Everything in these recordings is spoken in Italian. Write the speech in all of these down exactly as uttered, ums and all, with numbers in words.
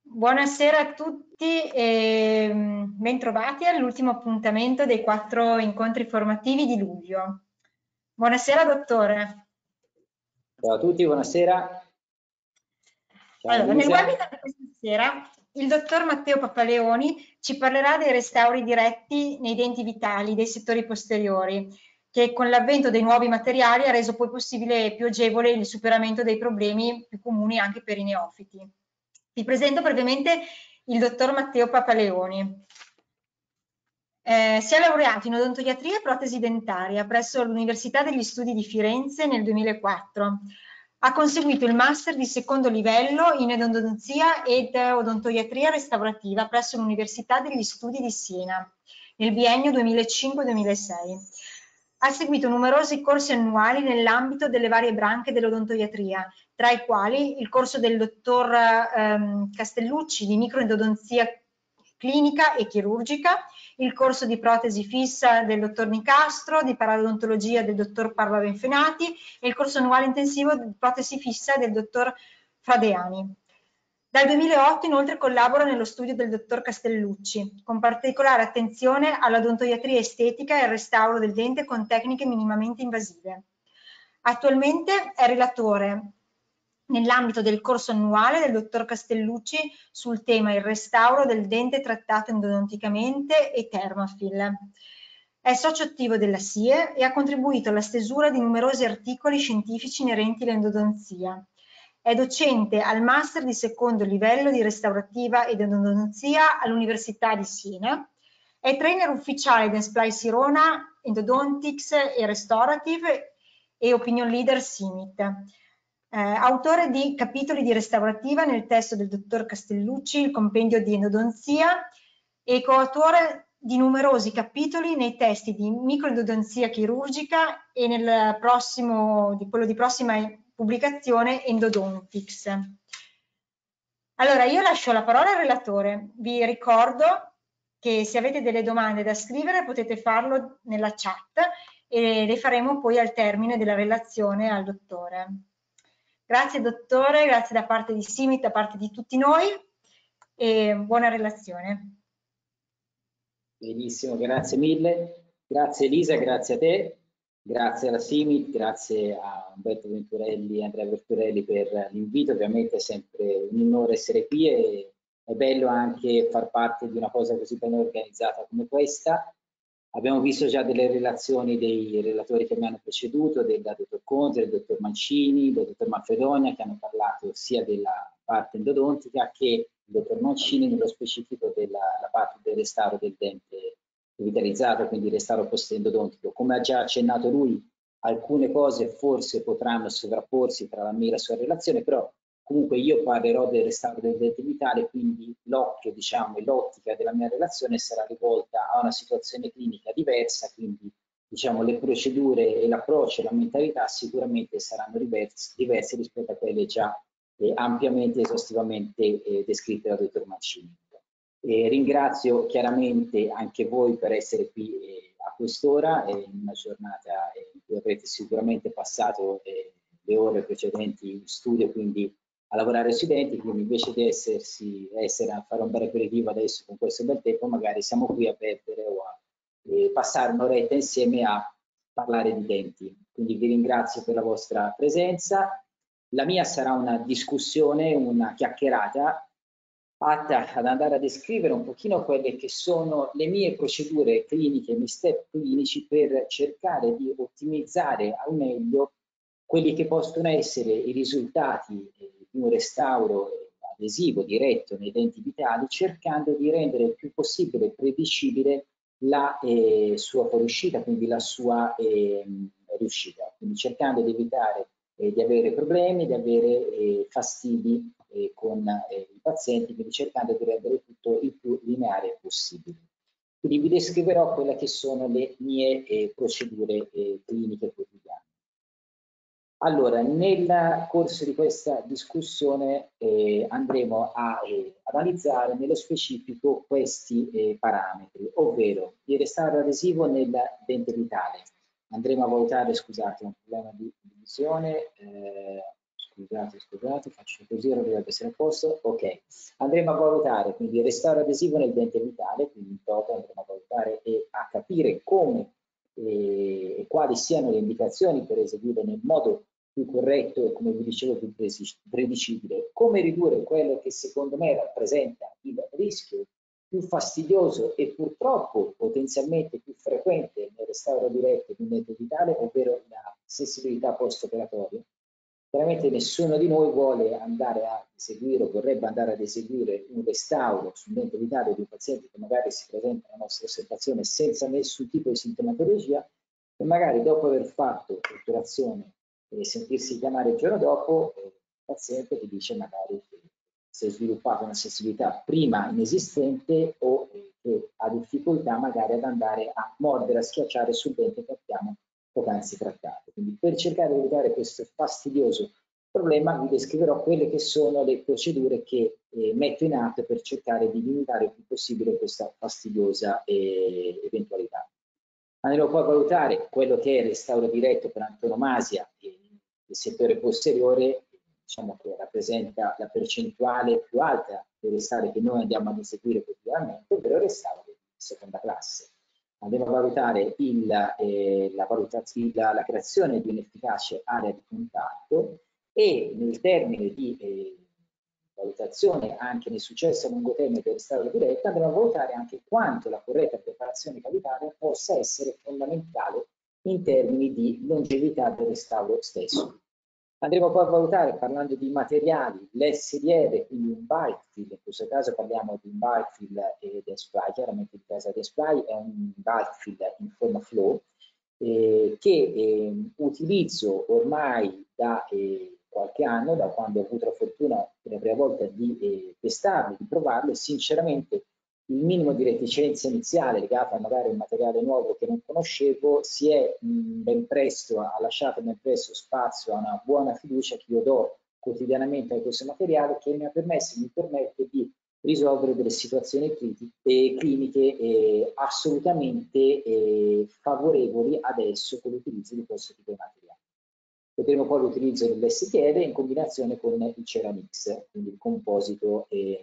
Buonasera a tutti e bentrovati all'ultimo appuntamento dei quattro incontri formativi di luglio. Buonasera dottore. Ciao a tutti, buonasera. Ciao Allora, nel Elisa. webinar di questa sera il dottor Matteo Papaleoni ci parlerà dei restauri diretti nei denti vitali dei settori posteriori, che con l'avvento dei nuovi materiali ha reso poi possibile e più agevole il superamento dei problemi più comuni anche per i neofiti. Vi presento brevemente il dottor Matteo Papaleoni. Eh, si è laureato in odontoiatria e protesi dentaria presso l'Università degli Studi di Firenze nel duemilaquattro. Ha conseguito il master di secondo livello in odontologia ed odontoiatria restaurativa presso l'Università degli Studi di Siena nel biennio duemilacinque duemilasei. Ha seguito numerosi corsi annuali nell'ambito delle varie branche dell'odontoiatria, tra i quali il corso del dottor ehm, Castellucci di microendodonzia clinica e chirurgica, il corso di protesi fissa del dottor Nicastro, di parodontologia del dottor Parla Benfenati e il corso annuale intensivo di protesi fissa del dottor Fradeani. Dal duemilaotto inoltre collabora nello studio del dottor Castellucci, con particolare attenzione all'odontoiatria estetica e al restauro del dente con tecniche minimamente invasive. Attualmente è relatore nell'ambito del corso annuale del dottor Castellucci sul tema il restauro del dente trattato endodonticamente e Thermafil. È socio attivo della S I E e ha contribuito alla stesura di numerosi articoli scientifici inerenti all'endodonzia. È docente al master di secondo livello di restaurativa ed endodonzia all'Università di Siena. È trainer ufficiale di Dentsply Sirona, Endodontics e Restorative e opinion leader Simit. Eh, autore di capitoli di restaurativa nel testo del dottor Castellucci, il compendio di endodonzia, e coautore di numerosi capitoli nei testi di microendodonzia chirurgica e nel prossimo, di quello di prossima pubblicazione Endodontics. Allora, io lascio la parola al relatore. Vi ricordo che se avete delle domande da scrivere potete farlo nella chat e le faremo poi al termine della relazione al dottore. Grazie dottore, grazie da parte di Simit, da parte di tutti noi e buona relazione. Benissimo, grazie mille. Grazie Elisa, grazie a te, grazie alla Simit, grazie a Umberto Venturelli e Andrea Venturelli per l'invito. Ovviamente è sempre un onore essere qui e è bello anche far parte di una cosa così ben organizzata come questa. Abbiamo visto già delle relazioni dei relatori che mi hanno preceduto, del dottor Conte, del dottor Mancini, del dottor Manfredonia, che hanno parlato sia della parte endodontica che il dottor Mancini nello specifico della parte del restauro del dente rivitalizzato, quindi il restauro post-endodontico. Come ha già accennato lui, alcune cose forse potranno sovrapporsi tra la mia e la sua relazione, però comunque io parlerò del restauro del dente vitale, quindi l'occhio, diciamo, e l'ottica della mia relazione sarà rivolta a una situazione clinica diversa, quindi diciamo le procedure e l'approccio e la mentalità sicuramente saranno diverse, diverse rispetto a quelle già eh, ampiamente e esaustivamente eh, descritte dal dottor Mancini. Eh, ringrazio chiaramente anche voi per essere qui eh, a quest'ora, eh, in una giornata eh, in cui avrete sicuramente passato eh, le ore precedenti in studio, quindi a lavorare sui denti, quindi invece di essersi, essere a fare un bel aperitivo adesso con questo bel tempo, magari siamo qui a perdere o a eh, passare un'oretta insieme a parlare di denti. Quindi vi ringrazio per la vostra presenza. La mia sarà una discussione, una chiacchierata atta ad andare a descrivere un pochino quelle che sono le mie procedure cliniche, i miei step clinici per cercare di ottimizzare al meglio quelli che possono essere i risultati di un restauro adesivo diretto nei denti vitali, cercando di rendere il più possibile predicibile la eh, sua fuoriuscita, quindi la sua eh, riuscita, quindi cercando di evitare eh, di avere problemi, di avere eh, fastidi eh, con eh, i pazienti, quindi cercando di rendere tutto il più lineare possibile. Quindi vi descriverò quelle che sono le mie eh, procedure eh, cliniche quotidiane. Allora, nel corso di questa discussione eh, andremo a eh, analizzare nello specifico questi eh, parametri, ovvero il restauro adesivo nel dente vitale. Andremo a valutare, scusate, un problema di visione, eh, scusate, scusate, faccio così, ora dovrebbe essere a posto. Ok, andremo a valutare quindi il restauro adesivo nel dente vitale, quindi in toto andremo a valutare e a capire come e, e quali siano le indicazioni per eseguire nel modo più corretto e, come vi dicevo, più predicibile. Come ridurre quello che secondo me rappresenta il rischio più fastidioso e purtroppo potenzialmente più frequente nel restauro diretto di un dente vitale, ovvero la sensibilità post-operatoria. Chiaramente nessuno di noi vuole andare a eseguire o vorrebbe andare ad eseguire un restauro sul dente vitale di un paziente che magari si presenta alla nostra osservazione senza nessun tipo di sintomatologia e magari dopo aver fatto l'otturazione e sentirsi chiamare il giorno dopo, eh, il paziente ti dice magari che si è sviluppata una sensibilità prima inesistente o eh, che ha difficoltà magari ad andare a mordere, a schiacciare sul dente che abbiamo poc'anzi trattato. Quindi per cercare di evitare questo fastidioso problema vi descriverò quelle che sono le procedure che eh, metto in atto per cercare di limitare il più possibile questa fastidiosa eh, eventualità. Andremo poi a valutare quello che è il restauro diretto per antonomasia del settore posteriore, diciamo che rappresenta la percentuale più alta dei restauri che noi andiamo ad eseguire quotidianamente, ovvero il restauro di seconda classe. Andremo a valutare il, eh, la, valutazione, la, la creazione di un'efficace area di contatto e nel termine di eh, valutazione anche nel successo a lungo termine del restauro diretto andremo a valutare anche quanto la corretta preparazione cavitaria possa essere fondamentale in termini di longevità del restauro stesso. Andremo poi a valutare, parlando di materiali, l'S D R, quindi un bite fill, in questo caso parliamo di un bite fill e Dentsply, chiaramente il caso Dentsply è un bite fill in forma flow eh, che eh, utilizzo ormai da eh, qualche anno, da quando ho avuto la fortuna per la prima volta di eh, testarlo, di provarlo, e sinceramente il minimo di reticenza iniziale legata magari a un materiale nuovo che non conoscevo si è mh, ben presto, ha lasciato ben presto spazio a una buona fiducia che io do quotidianamente a questo materiale, che mi ha permesso e mi permette di risolvere delle situazioni critiche, eh, cliniche eh, assolutamente eh, favorevoli adesso con l'utilizzo di questo tipo di materiale. Vedremo poi l'utilizzo dell'S T R in combinazione con il Ceramix, quindi il composito eh,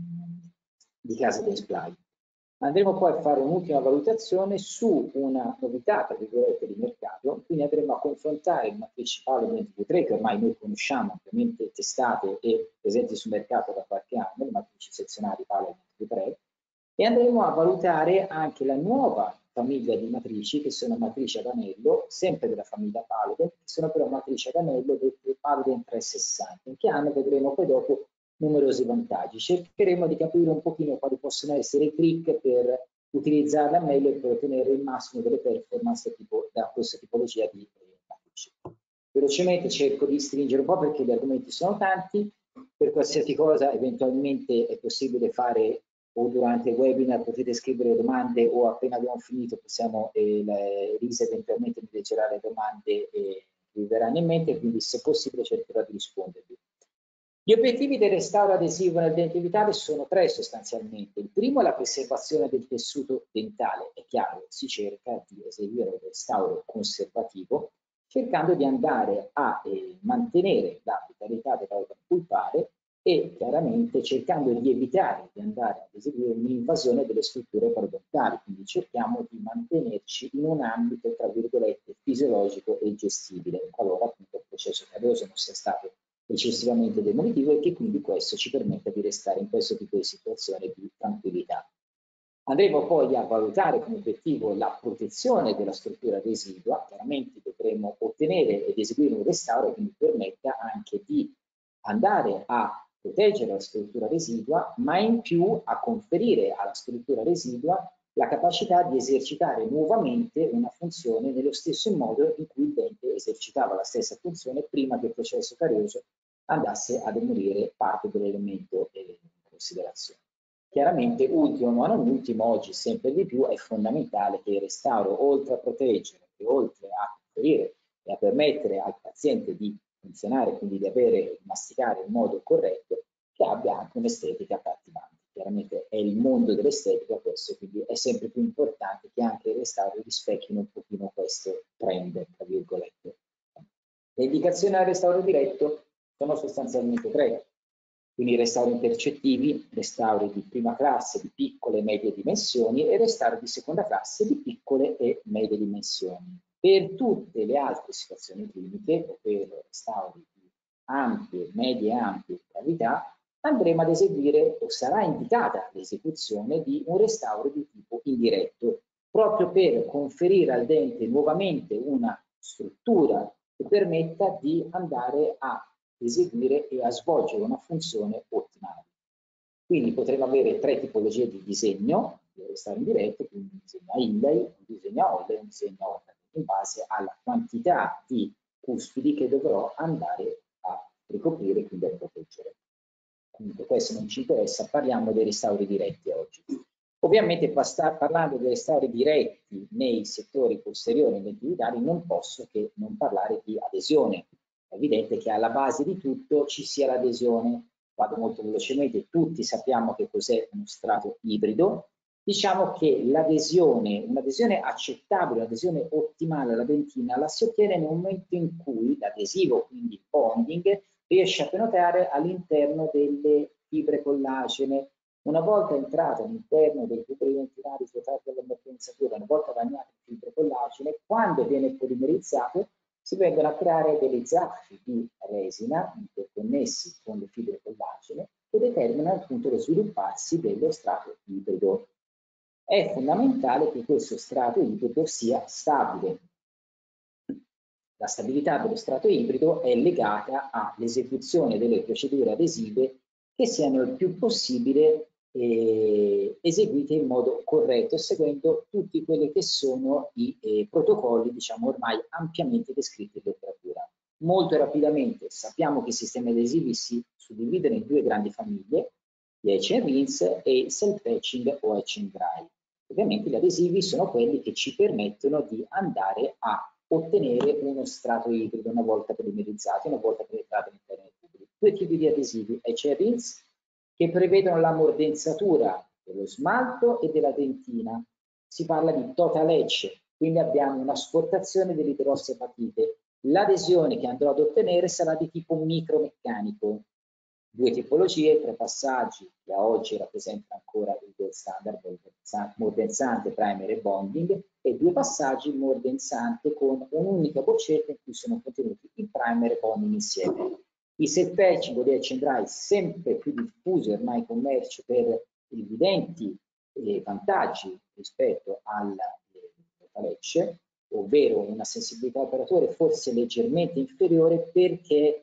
di casa Dentsply. Andremo poi a fare un'ultima valutazione su una novità, tra virgolette, di mercato, quindi andremo a confrontare le matrici Palo ventitré, che ormai noi conosciamo, ovviamente testate e presenti sul mercato da qualche anno, le matrici sezionali Palo ventitré, e andremo a valutare anche la nuova famiglia di matrici, che sono matrici ad anello, sempre della famiglia Palodent, che sono però matrici ad anello dette Palodent trecentosessanta, che hanno, vedremo poi dopo, numerosi vantaggi. Cercheremo di capire un pochino quali possono essere i trick per utilizzarla meglio e per ottenere il massimo delle performance tipo, da questa tipologia di matrici. Velocemente cerco di stringere un po' perché gli argomenti sono tanti. Per qualsiasi cosa eventualmente è possibile fare o durante il webinar, potete scrivere domande o appena abbiamo finito possiamo, eh, Elisa eventualmente mi leggerà le domande e vi verranno in mente, quindi se possibile cercherò di rispondervi. Gli obiettivi del restauro adesivo nel dente vitale sono tre sostanzialmente. Il primo è la preservazione del tessuto dentale. È chiaro, si cerca di eseguire un restauro conservativo, cercando di andare a eh, mantenere la vitalità dell'organo pulpare e chiaramente cercando di evitare di andare ad eseguire un'invasione delle strutture parodontali. Quindi cerchiamo di mantenerci in un ambito, tra virgolette, fisiologico e gestibile, qualora appunto il processo cavernoso non sia stato eccessivamente demolitivo e che quindi questo ci permetta di restare in questo tipo di situazione di tranquillità. Andremo poi a valutare come obiettivo la protezione della struttura residua. Chiaramente dovremo ottenere ed eseguire un restauro che mi permetta anche di andare a proteggere la struttura residua, ma in più a conferire alla struttura residua la capacità di esercitare nuovamente una funzione nello stesso modo in cui il dente esercitava la stessa funzione prima che il processo carioso andasse a demolire parte dell'elemento in considerazione. Chiaramente, ultimo ma non ultimo, oggi sempre di più è fondamentale che il restauro, oltre a proteggere e oltre a conferire e a permettere al paziente di funzionare, quindi di avere, di masticare in modo corretto, che abbia anche un'estetica accattivante. Chiaramente è il mondo dell'estetica questo, quindi è sempre più importante che anche i restauri rispecchino un pochino questo trend, tra virgolette. Le indicazioni al restauro diretto sono sostanzialmente tre. Quindi restauri impercettivi, restauri di prima classe di piccole e medie dimensioni e restauri di seconda classe di piccole e medie dimensioni. Per tutte le altre situazioni cliniche, ovvero restauri di ampie, medie e ampie gravità, andremo ad eseguire o sarà indicata l'esecuzione di un restauro di tipo indiretto, proprio per conferire al dente nuovamente una struttura che permetta di andare a eseguire e a svolgere una funzione ottimale. Quindi potremo avere tre tipologie di disegno, di restauro indiretto, quindi un disegno a Hindley, un disegno a Holle e un disegno a Holle, in base alla quantità di cuspidi che dovrò andare a ricoprire e quindi a proteggere. Comunque questo non ci interessa, parliamo dei restauri diretti oggi. Ovviamente parlando dei restauri diretti nei settori posteriori e denti vitali non posso che non parlare di adesione. È evidente che alla base di tutto ci sia l'adesione. Vado molto velocemente, tutti sappiamo che cos'è uno strato ibrido. Diciamo che l'adesione, un'adesione accettabile, un'adesione ottimale alla dentina la si ottiene nel momento in cui l'adesivo, quindi il bonding, riesce a penetrare all'interno delle fibre collagene. Una volta entrato all'interno dei tubuli dentinari dotati dall'ammortizzatura, una volta bagnato in fibre collagene, quando viene polimerizzato si vengono a creare delle zaffi di resina interconnessi con le fibre collagene che determinano appunto lo svilupparsi dello strato ibrido. È fondamentale che questo strato ibrido sia stabile. La stabilità dello strato ibrido è legata all'esecuzione delle procedure adesive che siano il più possibile eh, eseguite in modo corretto, seguendo tutti quelli che sono i eh, protocolli, diciamo, ormai ampiamente descritti in letteratura. Molto rapidamente sappiamo che i sistemi adesivi si suddividono in due grandi famiglie, gli etch and rinse e il self-etching o etch and dry. Ovviamente gli adesivi sono quelli che ci permettono di andare a ottenere uno strato ibrido una volta polimerizzato, una volta penetrato all'interno dei tubi. Due tipi di adesivi, etch and rinse, che prevedono la mordenzatura dello smalto e della dentina. Si parla di total etch, quindi abbiamo una scortazione dell'idrossiapatite. L'adesione che andrò ad ottenere sarà di tipo micromeccanico. Due tipologie, tre passaggi, che a oggi rappresentano ancora il gold standard, mordenzante, primer e bonding, e due passaggi mordenzante con un'unica boccetta in cui sono contenuti il primer e bonding insieme. I self-etching o di etch and dry sempre più diffusi ormai in commercio per evidenti eh, vantaggi rispetto al total etch, ovvero una sensibilità operatore forse leggermente inferiore perché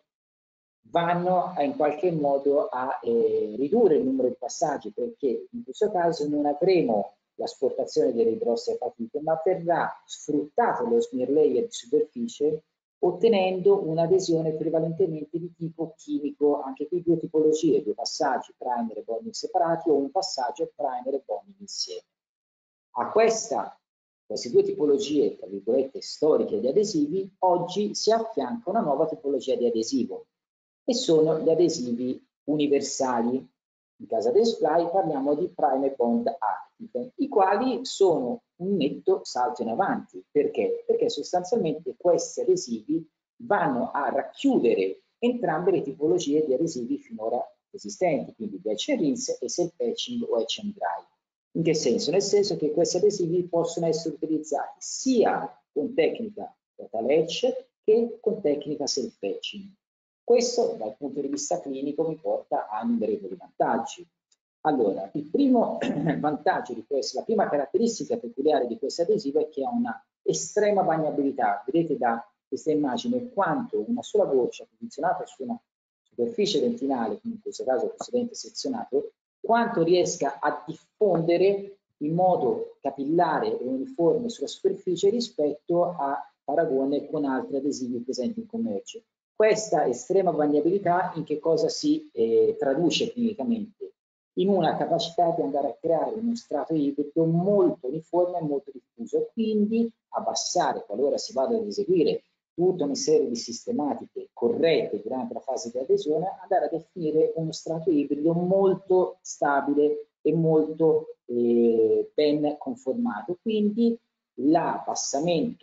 vanno a, in qualche modo a eh, ridurre il numero di passaggi, perché in questo caso non avremo l'asportazione delle idrossiapatite, ma verrà sfruttato lo smear layer di superficie ottenendo un'adesione prevalentemente di tipo chimico, anche qui due tipologie, due passaggi, primer e bonding separati o un passaggio primer e bonding insieme. A questa, queste due tipologie, tra virgolette, storiche di adesivi, oggi si affianca una nuova tipologia di adesivo, e sono gli adesivi universali. In casa Dentsply parliamo di Primer Bond Active, i quali sono un netto salto in avanti. Perché? Perché sostanzialmente questi adesivi vanno a racchiudere entrambe le tipologie di adesivi finora esistenti, quindi di etch and rinse e self-etching o etch and dry. In che senso? Nel senso che questi adesivi possono essere utilizzati sia con tecnica total etch che con tecnica self-etching. Questo dal punto di vista clinico mi porta a innumerevoli vantaggi. Allora, il primo vantaggio di questo, la prima caratteristica peculiare di questo adesivo è che ha una estrema bagnabilità. Vedete da questa immagine quanto una sola goccia posizionata su una superficie dentinale, in questo caso il precedente sezionato, quanto riesca a diffondere in modo capillare e uniforme sulla superficie rispetto a paragone con altri adesivi presenti in commercio. Questa estrema bagnabilità in che cosa si eh, traduce clinicamente? In una capacità di andare a creare uno strato ibrido molto uniforme e molto diffuso, quindi abbassare, qualora si vada ad eseguire tutta una serie di sistematiche corrette durante la fase di adesione, andare a definire uno strato ibrido molto stabile e molto eh, ben conformato. Quindi l'abbassamento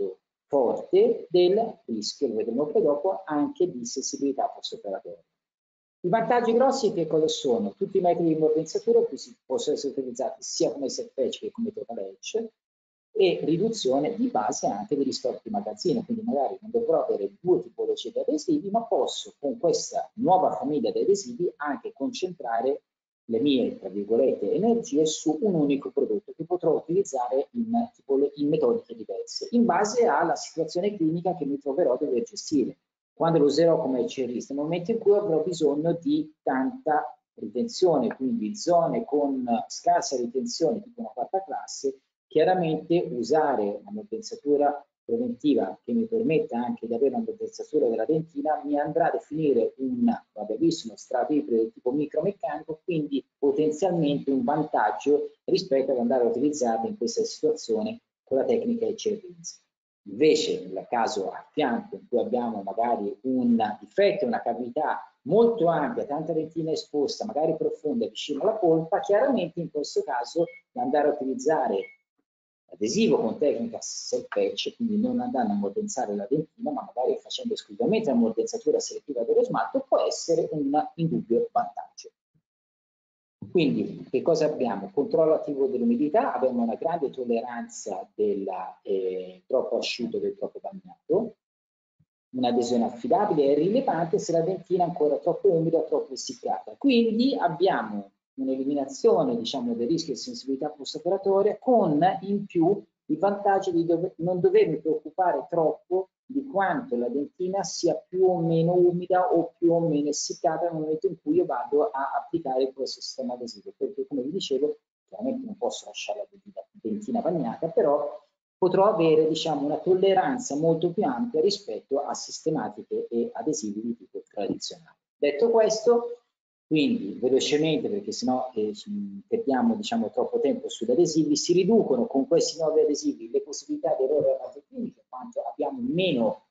forte del rischio, lo vedremo poi dopo, anche di sensibilità post-operatoria. I vantaggi grossi che cosa sono? Tutti i metodi di mordenzatura possono essere utilizzati sia come set patch che come total edge, e riduzione di base anche degli stock di magazzino, quindi magari non dovrò avere due tipologie di adesivi, ma posso con questa nuova famiglia di adesivi anche concentrare le mie, tra virgolette, energie su un unico prodotto che potrò utilizzare in, in metodiche diverse, in base alla situazione clinica che mi troverò a dover gestire. Quando lo userò come cerista, nel momento in cui avrò bisogno di tanta ritenzione, quindi zone con scarsa ritenzione, tipo una quarta classe, chiaramente usare una mordenzatura preventiva che mi permetta anche di avere una mordenzatura della dentina mi andrà a definire un, vabbè, visto uno strato ibrido di tipo micromeccanico, quindi potenzialmente un vantaggio rispetto ad andare a utilizzarlo in questa situazione con la tecnica H R Rinse. Invece nel caso a fianco in cui abbiamo magari un difetto, una cavità molto ampia, tanta dentina esposta, magari profonda, vicino alla polpa, chiaramente in questo caso andare a utilizzare adesivo con tecnica set patch, quindi non andando a mordenzare la dentina, ma magari facendo esclusivamente la mordenzatura selettiva dello smalto, può essere un indubbio vantaggio. Quindi che cosa abbiamo? Controllo attivo dell'umidità, abbiamo una grande tolleranza del eh, troppo asciutto e del troppo bagnato, un'adesione affidabile e rilevante se la dentina è ancora troppo umida o troppo essiccata. Quindi abbiamo un'eliminazione, diciamo, del rischio di sensibilità post-operatoria con in più i vantaggi di dove, non dovermi preoccupare troppo di quanto la dentina sia più o meno umida o più o meno essiccata nel momento in cui io vado a applicare questo sistema adesivo, perché come vi dicevo chiaramente non posso lasciare la dentina bagnata, però potrò avere, diciamo, una tolleranza molto più ampia rispetto a sistematiche e adesivi di tipo tradizionale. Detto questo, quindi velocemente, perché sennò eh, perdiamo, diciamo, troppo tempo sugli adesivi, si riducono con questi nuovi adesivi le possibilità di errore a cliniche, quanto abbiamo meno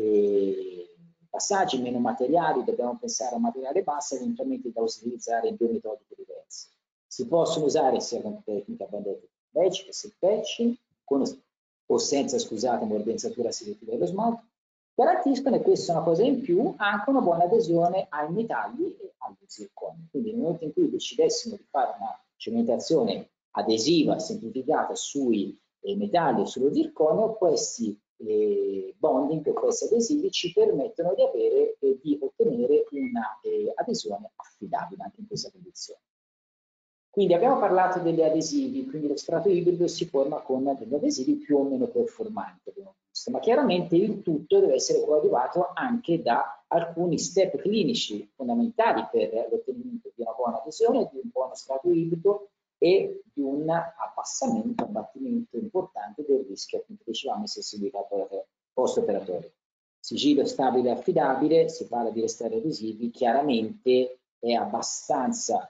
eh, passaggi, meno materiali, dobbiamo pensare a materiale basso, eventualmente da utilizzare in due metodiche diverse. Si possono usare sia con tecnica bandetta patch che set patch, con o senza, scusate, mordenzatura selettiva dello smalto, garantiscono, e questa è una cosa in più, anche una buona adesione ai metalli e agli zirconi. Quindi nel momento in cui decidessimo di fare una cementazione adesiva semplificata sui eh, metalli e sullo zirconio, questi eh, bonding, questi adesivi ci permettono di avere e eh, di ottenere una eh, adesione affidabile anche in questa condizione. Quindi abbiamo parlato degli adesivi, quindi lo strato ibrido si forma con degli adesivi più o meno performanti, abbiamo visto, ma chiaramente il tutto deve essere coadiuvato anche da alcuni step clinici fondamentali per l'ottenimento di una buona adesione, di un buono strato ibrido e di un abbassamento, abbattimento importante del rischio, appunto dicevamo, di sensibilità post-operatoria. Sigillo stabile e affidabile, si parla di restare adesivi, chiaramente è abbastanza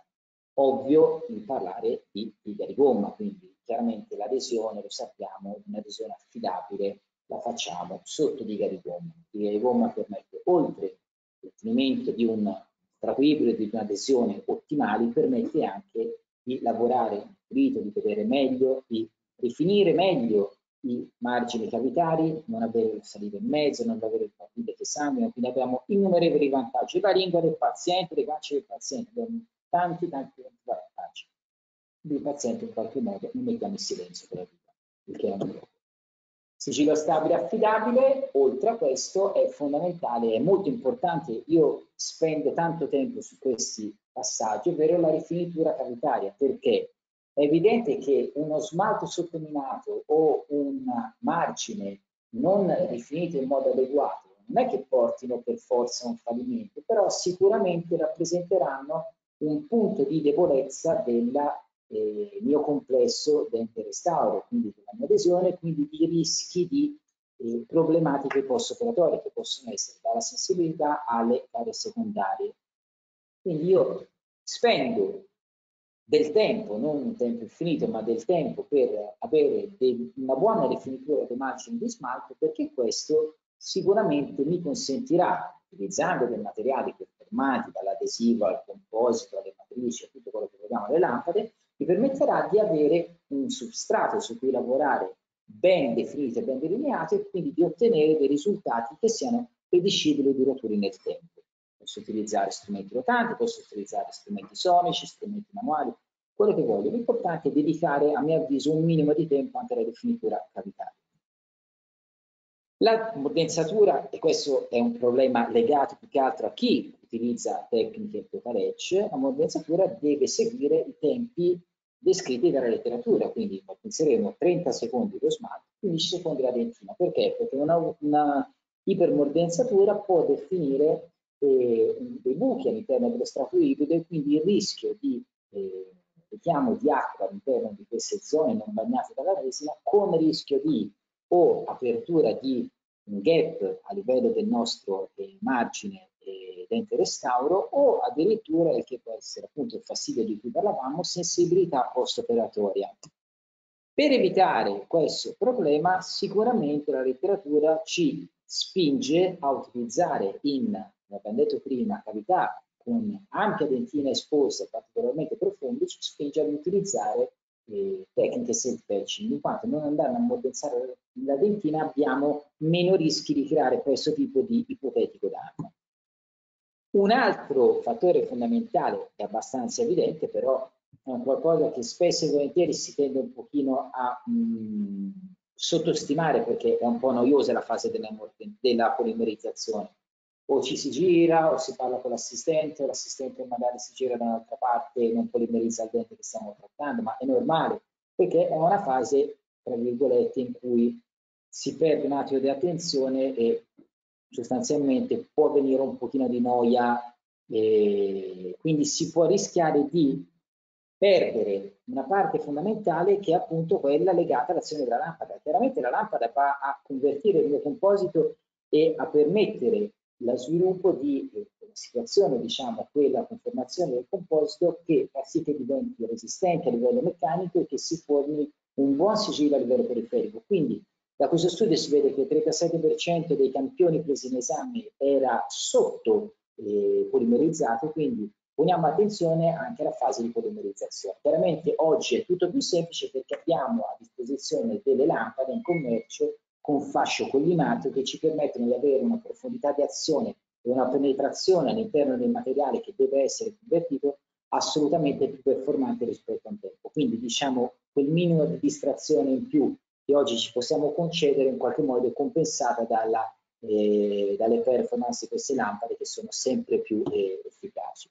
ovvio di parlare di riga di gomma, quindi chiaramente l'adesione, lo sappiamo, un'adesione affidabile la facciamo sotto riga di gomma. Riga di gomma permette, oltre l'ottenimento di un strato ibrido, di un'adesione ottimali, permette anche di lavorare pulito, di vedere meglio, di definire meglio i margini cavitari, non avere la saliva in mezzo, non avere il papille che sanguina, quindi abbiamo innumerevoli vantaggi. La lingua del paziente, le guance del paziente, abbiamo tanti, tanti vantaggi. Il paziente in qualche modo non mettiamo in silenzio per la vita, il che è un po'. Sigillo stabile e affidabile, oltre a questo, è fondamentale, è molto importante, io spendo tanto tempo su questi passaggi, ovvero la rifinitura cavitaria, perché è evidente che uno smalto sottominato o un margine non rifinito in modo adeguato non è che portino per forza a un fallimento, però sicuramente rappresenteranno un punto di debolezza della eh, mio complesso dente restauro, quindi della mia adesione, quindi di rischi di eh, problematiche post-operatorie che possono essere dalla sensibilità alle aree secondarie. Quindi io spendo del tempo, non un tempo infinito, ma del tempo per avere de, una buona rifinitura dei margini di smalto, perché questo sicuramente mi consentirà, utilizzando dei materiali performanti, dall'adesivo al composito, alle matrici, a tutto quello che vogliamo, alle lampade, mi permetterà di avere un substrato su cui lavorare ben definite, ben delineate, e quindi di ottenere dei risultati che siano predicibili e duraturi nel tempo. Posso utilizzare strumenti rotanti, posso utilizzare strumenti sonici, strumenti manuali, quello che voglio. L'importante è dedicare, a mio avviso, un minimo di tempo anche alla rifinitura cavitaria. La mordenzatura, e questo è un problema legato più che altro a chi utilizza tecniche total edge, la mordenzatura deve seguire i tempi descritti dalla letteratura, quindi penseremo trenta secondi lo smalto, quindici secondi la dentina. Perché? Perché una, una ipermordenzatura può definire eh, dei buchi all'interno dello strato liquido e quindi il rischio di eh, richiamo di acqua all'interno di queste zone non bagnate dalla resina, con rischio di o apertura di un gap a livello del nostro eh, margine eh, dente restauro, o addirittura il che può essere appunto il fastidio di cui parlavamo, sensibilità post-operatoria. Per evitare questo problema, sicuramente la letteratura ci spinge a utilizzare in, come abbiamo detto prima, cavità con ampia dentina esposta, particolarmente profonde, ci spinge ad utilizzare eh, tecniche self-patching, in quanto non andando a ammortizzare la dentina abbiamo meno rischi di creare questo tipo di ipotetico danno. Un altro fattore fondamentale, è abbastanza evidente, però è un qualcosa che spesso e volentieri si tende un pochino a mh, sottostimare, perché è un po' noiosa la fase della, della polimerizzazione. O ci si gira, o si parla con l'assistente, o l'assistente magari si gira da un'altra parte e non polimerizza il dente che stiamo trattando, ma è normale, perché è una fase, tra virgolette, in cui si perde un attimo di attenzione e sostanzialmente può venire un pochino di noia, e quindi si può rischiare di perdere una parte fondamentale che è appunto quella legata all'azione della lampada. Chiaramente la lampada va a convertire il mio composito e a permettere lo sviluppo di eh, una situazione, diciamo, quella conformazione del composito che fa sì che diventi resistente a livello meccanico e che si formi un buon sigillo a livello periferico. Quindi da questo studio si vede che il trentasette per cento dei campioni presi in esame era sotto eh, polimerizzato, quindi poniamo attenzione anche alla fase di polimerizzazione. Chiaramente oggi è tutto più semplice perché abbiamo a disposizione delle lampade in commercio con fascio collimato che ci permettono di avere una profondità di azione e una penetrazione all'interno del materiale che deve essere convertito assolutamente più performante rispetto a un tempo. Quindi diciamo quel minimo di distrazione in più che oggi ci possiamo concedere in qualche modo è compensata dalla, eh, dalle performance di queste lampade che sono sempre più eh, efficaci.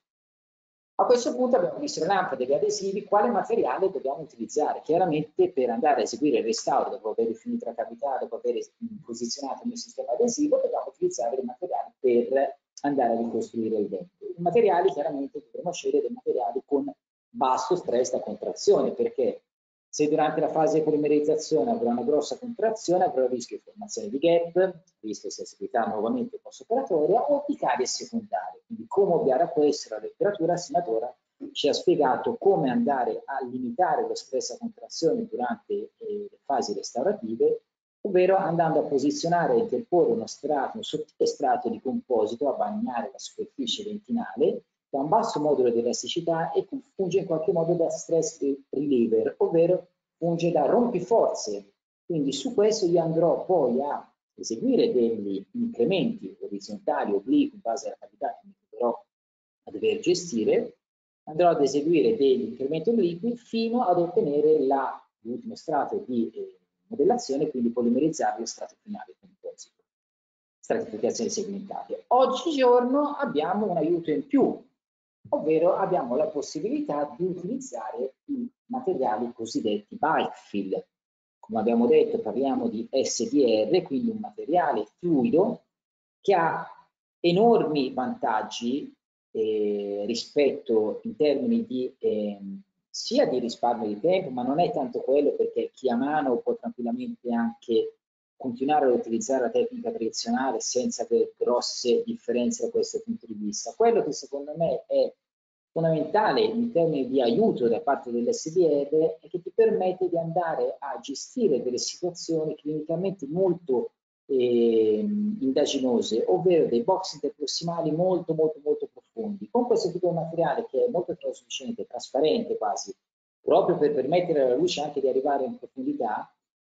A questo punto abbiamo visto le lampade e gli adesivi, quale materiale dobbiamo utilizzare? Chiaramente per andare a eseguire il restauro, dopo aver finito la cavità, dopo aver posizionato il mio sistema adesivo, dobbiamo utilizzare dei materiali per andare a ricostruire il dente. I materiali chiaramente dovremo scegliere dei materiali con basso stress da contrazione, perché se durante la fase di polimerizzazione avrò una grossa contrazione, avrò il rischio di formazione di gap, rischio di sensibilità nuovamente post-operatoria o di carie secondarie. Quindi come ovviare a questo, la letteratura sino ad ora ci ha spiegato come andare a limitare lo stress a contrazione durante eh, le fasi restaurative, ovvero andando a posizionare e interporre uno strato, un sottile strato di composito a bagnare la superficie dentinale da un basso modulo di elasticità e funge in qualche modo da stress reliever, ovvero funge da rompiforze. Quindi su questo io andrò poi a eseguire degli incrementi orizzontali, obliqui, in base alla cavità che mi troverò a dover gestire, andrò ad eseguire degli incrementi obliqui fino ad ottenere l'ultimo strato di eh, modellazione, quindi polimerizzare lo strato finale composito. Stratificazione segmentale. Oggigiorno abbiamo un aiuto in più, ovvero abbiamo la possibilità di utilizzare i materiali cosiddetti bulk fill. Come abbiamo detto, parliamo di S D R, quindi un materiale fluido che ha enormi vantaggi eh, rispetto in termini di eh, sia di risparmio di tempo, ma non è tanto quello, perché chi a mano può tranquillamente anche continuare ad utilizzare la tecnica tradizionale senza avere grosse differenze da questo punto di vista. Quello che secondo me è fondamentale in termini di aiuto da parte dell'S D R è che ti permette di andare a gestire delle situazioni clinicamente molto eh, indaginose, ovvero dei box interprossimali molto molto molto profondi. Con questo tipo di materiale che è molto traslucente, trasparente quasi, proprio per permettere alla luce anche di arrivare in profondità,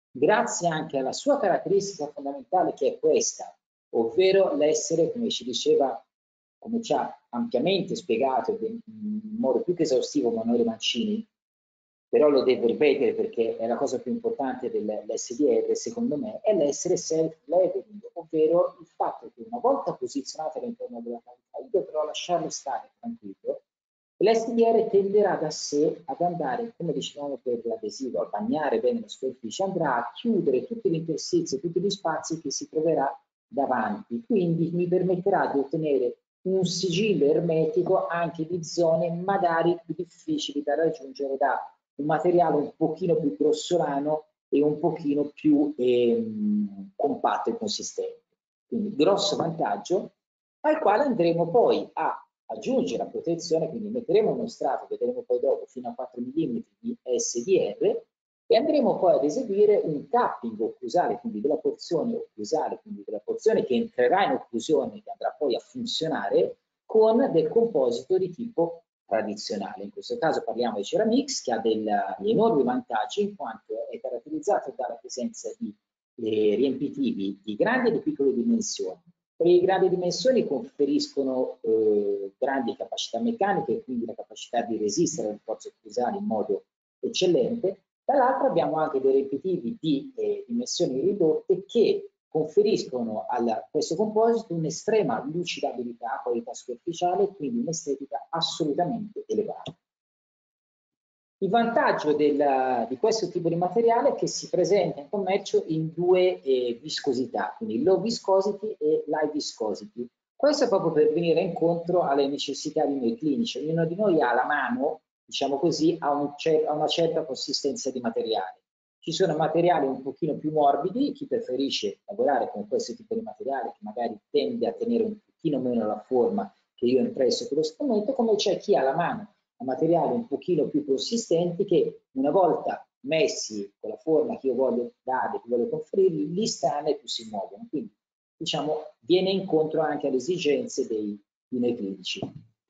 grazie anche alla sua caratteristica fondamentale che è questa, ovvero l'essere, come ci diceva, come ci ha ampiamente spiegato in modo più che esaustivo Manuele Mancini, però lo devo ripetere perché è la cosa più importante dell'S D R, secondo me, è l'essere self-leveling, ovvero il fatto che una volta posizionato all'interno della cavità, io dovrò lasciarlo stare tranquillo, l'S D R tenderà da sé ad andare, come dicevamo per l'adesivo, a bagnare bene la superficie, andrà a chiudere tutti gli interstizi, tutti gli spazi che si troverà davanti, quindi mi permetterà di ottenere un sigillo ermetico anche di zone magari più difficili da raggiungere da un materiale un pochino più grossolano e un pochino più ehm, compatto e consistente. Quindi grosso vantaggio al quale andremo poi a aggiungere la protezione, quindi metteremo uno strato, vedremo poi dopo, fino a quattro millimetri di S D R e andremo poi ad eseguire un tapping occlusale, quindi della porzione occlusale, quindi della porzione che entrerà in occlusione, che andrà poi a funzionare con del composito di tipo tradizionale. In questo caso parliamo di Ceramix, che ha degli enormi vantaggi in quanto è caratterizzato dalla presenza di eh, riempitivi di grandi e di piccole dimensioni. Per le grandi dimensioni conferiscono eh, grandi capacità meccaniche e quindi la capacità di resistere alle forze occlusali in modo eccellente. Dall'altro abbiamo anche dei riempitivi di eh, dimensioni ridotte che conferiscono a questo composito un'estrema lucidabilità, qualità superficiale e quindi un'estetica assolutamente elevata. Il vantaggio del, di questo tipo di materiale è che si presenta in commercio in due eh, viscosità, quindi low viscosity e high viscosity. Questo è proprio per venire incontro alle necessità di noi clinici. Ognuno di noi ha la mano, diciamo così, a, un a una certa consistenza di materiale. Ci sono materiali un pochino più morbidi, chi preferisce lavorare con questo tipo di materiale che magari tende a tenere un pochino meno la forma che io impresso con lo strumento, come c'è chi ha la mano a materiali un pochino più consistenti che una volta messi con la forma che io voglio dare, che voglio conferirgli, li stanno e più si muovono. Quindi diciamo viene incontro anche alle esigenze dei, dei noi clinici.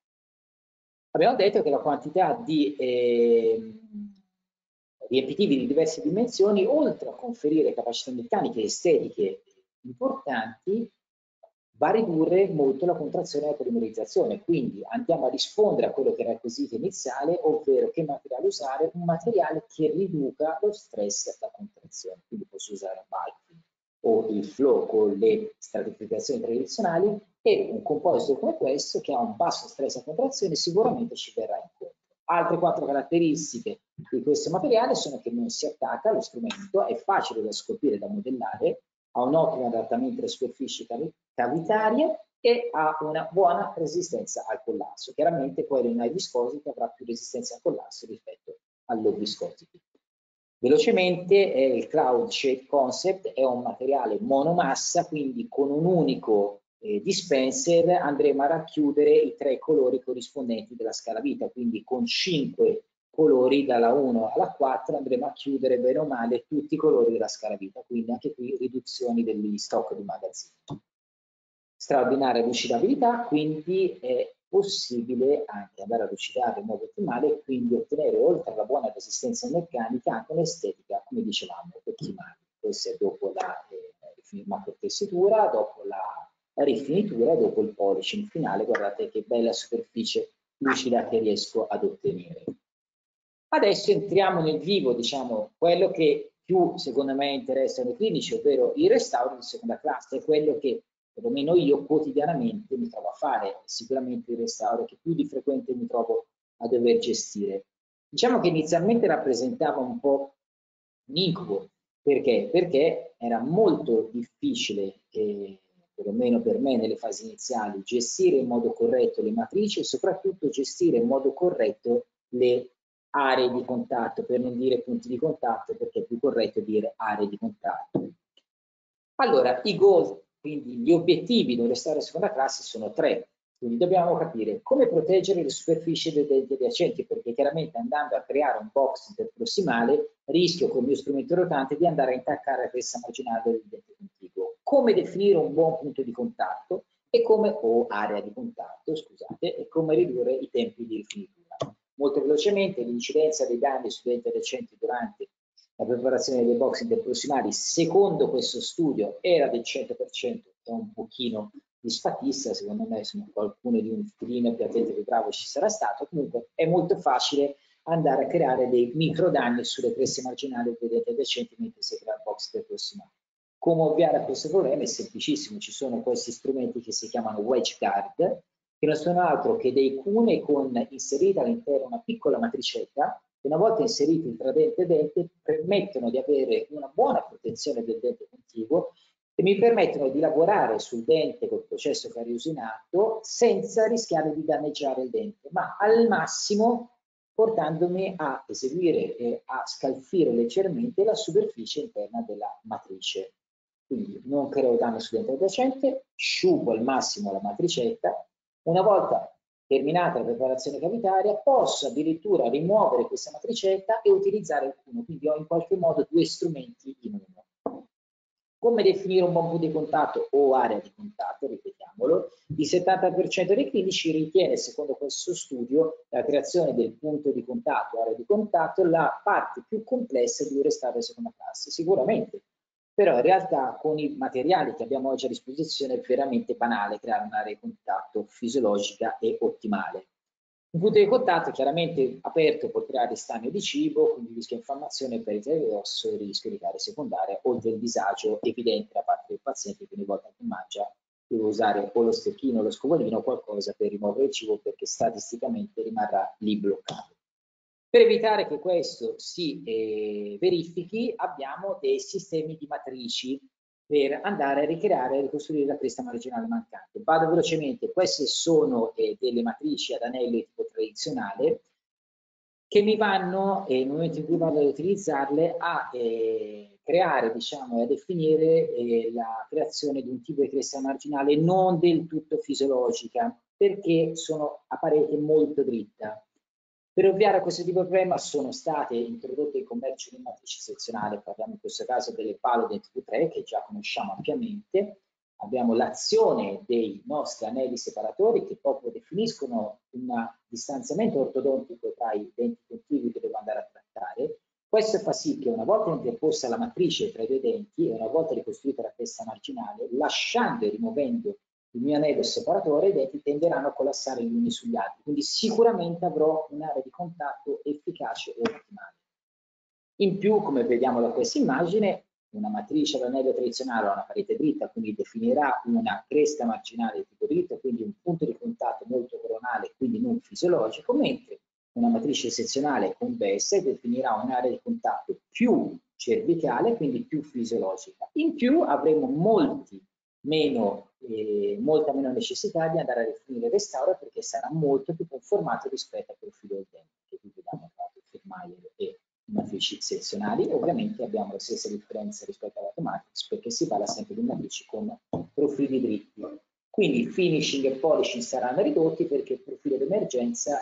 Abbiamo detto che la quantità di eh, riempitivi di diverse dimensioni, oltre a conferire capacità meccaniche e estetiche importanti, va a ridurre molto la contrazione e la polimerizzazione. Quindi andiamo a rispondere a quello che era il quesito iniziale, ovvero che materiale usare? Un materiale che riduca lo stress da contrazione. Quindi posso usare bulking o il flow con le stratificazioni tradizionali e un composito come questo che ha un basso stress a contrazione sicuramente ci verrà incontro. Altre quattro caratteristiche di questo materiale sono che non si attacca allo strumento, è facile da scolpire e da modellare, ha un ottimo adattamento alle superfici cavitarie e ha una buona resistenza al collasso. Chiaramente poi l'high viscosity avrà più resistenza al collasso rispetto al low viscosity. Velocemente eh, il Cloud Shape Concept è un materiale monomassa, quindi con un unico eh, dispenser andremo a racchiudere i tre colori corrispondenti della scala vita, quindi con cinque colori dalla uno alla quattro andremo a chiudere bene o male tutti i colori della scala vita, quindi anche qui riduzioni degli stock di magazzino. Straordinaria lucidabilità, quindi è possibile anche andare a lucidare in modo ottimale e quindi ottenere oltre alla buona resistenza meccanica anche un'estetica, come dicevamo, ottimale. Questo è dopo la eh, macrotessitura, dopo la, la rifinitura e dopo il polishing finale. Guardate che bella superficie lucida che riesco ad ottenere. Adesso entriamo nel vivo, diciamo, quello che più secondo me interessa ai clinici, ovvero il restauro di seconda classe, è quello che perlomeno io quotidianamente mi trovo a fare, sicuramente il restauro che più di frequente mi trovo a dover gestire. Diciamo che inizialmente rappresentava un po' un incubo, perché? Perché era molto difficile, eh, perlomeno per me nelle fasi iniziali, gestire in modo corretto le matrici e soprattutto gestire in modo corretto le aree di contatto, per non dire punti di contatto, perché è più corretto dire aree di contatto. Allora, i goal, quindi gli obiettivi di un restauro di seconda classe sono tre, quindi dobbiamo capire come proteggere le superfici dei denti adiacenti, perché chiaramente andando a creare un box interprossimale rischio con il mio strumento rotante di andare a intaccare la cresta marginale del dente contiguo. Come definire un buon punto di contatto e come, o area di contatto, scusate, e come ridurre i tempi di rifinitura. Molto velocemente l'incidenza dei danni sui denti adiacenti durante la preparazione dei box interprossimali secondo questo studio era del cento per cento, è un pochino disfattista, secondo me insomma, qualcuno di un filino più attento e più bravo ci sarà stato, comunque è molto facile andare a creare dei micro danni sulle creste marginali dei denti adiacenti mentre si crea il box interprossimale. Come ovviare a questo problema è semplicissimo, ci sono questi strumenti che si chiamano wedge guard, che non sono altro che dei cunei con inserita all'interno una piccola matricetta, che una volta inseriti tra dente e dente permettono di avere una buona protezione del dente contiguo e mi permettono di lavorare sul dente col processo carioso in atto senza rischiare di danneggiare il dente, ma al massimo portandomi a eseguire e a scalfire leggermente la superficie interna della matrice. Quindi non creo danno sul dente adiacente, sciupo al massimo la matricetta. Una volta terminata la preparazione cavitaria, posso addirittura rimuovere questa matricetta e utilizzare il cuno, quindi ho in qualche modo due strumenti in uno. Come definire un buon punto di contatto o area di contatto, ripetiamolo, il settanta per cento dei clinici ritiene, secondo questo studio, la creazione del punto di contatto, area di contatto, la parte più complessa di un restauro di seconda classe. Sicuramente, però in realtà con i materiali che abbiamo oggi a disposizione è veramente banale creare un'area di contatto fisiologica e ottimale. Un punto di contatto chiaramente aperto può creare stagno di cibo, quindi rischio di infiammazione, perdita di osso e rischio di carie secondarie, oltre il disagio evidente da parte del paziente che ogni volta che mangia deve usare o lo stecchino o lo scovolino o qualcosa per rimuovere il cibo perché statisticamente rimarrà lì bloccato. Per evitare che questo si eh, verifichi, abbiamo dei sistemi di matrici per andare a ricreare e ricostruire la cresta marginale mancante. Vado velocemente, queste sono eh, delle matrici ad anello di tipo tradizionale che mi vanno, eh, nel momento in cui vado ad utilizzarle, a eh, creare, diciamo, e a definire eh, la creazione di un tipo di cresta marginale non del tutto fisiologica, perché sono a parete molto dritta. Per ovviare a questo tipo di problema sono state introdotte in commercio le matrici sezionali, parliamo in questo caso delle Palodent V tre che già conosciamo ampiamente. Abbiamo l'azione dei nostri anelli separatori che proprio definiscono un distanziamento ortodontico tra i denti contigui che devo andare a trattare. Questo fa sì che una volta interposta la matrice tra i due denti e una volta ricostruita la cresta marginale, lasciando e rimuovendo il mio anello separatore, i denti tenderanno a collassare gli uni sugli altri, quindi sicuramente avrò un'area di contatto efficace e ottimale. In più, come vediamo da questa immagine, una matrice all'anello tradizionale ha una parete dritta, quindi definirà una cresta marginale di tipo dritto, quindi un punto di contatto molto coronale, quindi non fisiologico, mentre una matrice sezionale convessa definirà un'area di contatto più cervicale, quindi più fisiologica. In più avremo molti meno, eh, molta meno necessità di andare a definire il restauro perché sarà molto più conformato rispetto al profilo del dente che qui vediamo tra Firmaier e matrici sezionali. Ovviamente abbiamo la stessa differenza rispetto all'automatics perché si parla sempre di matrici con profili dritti. Quindi il finishing e polishing saranno ridotti perché il profilo d'emergenza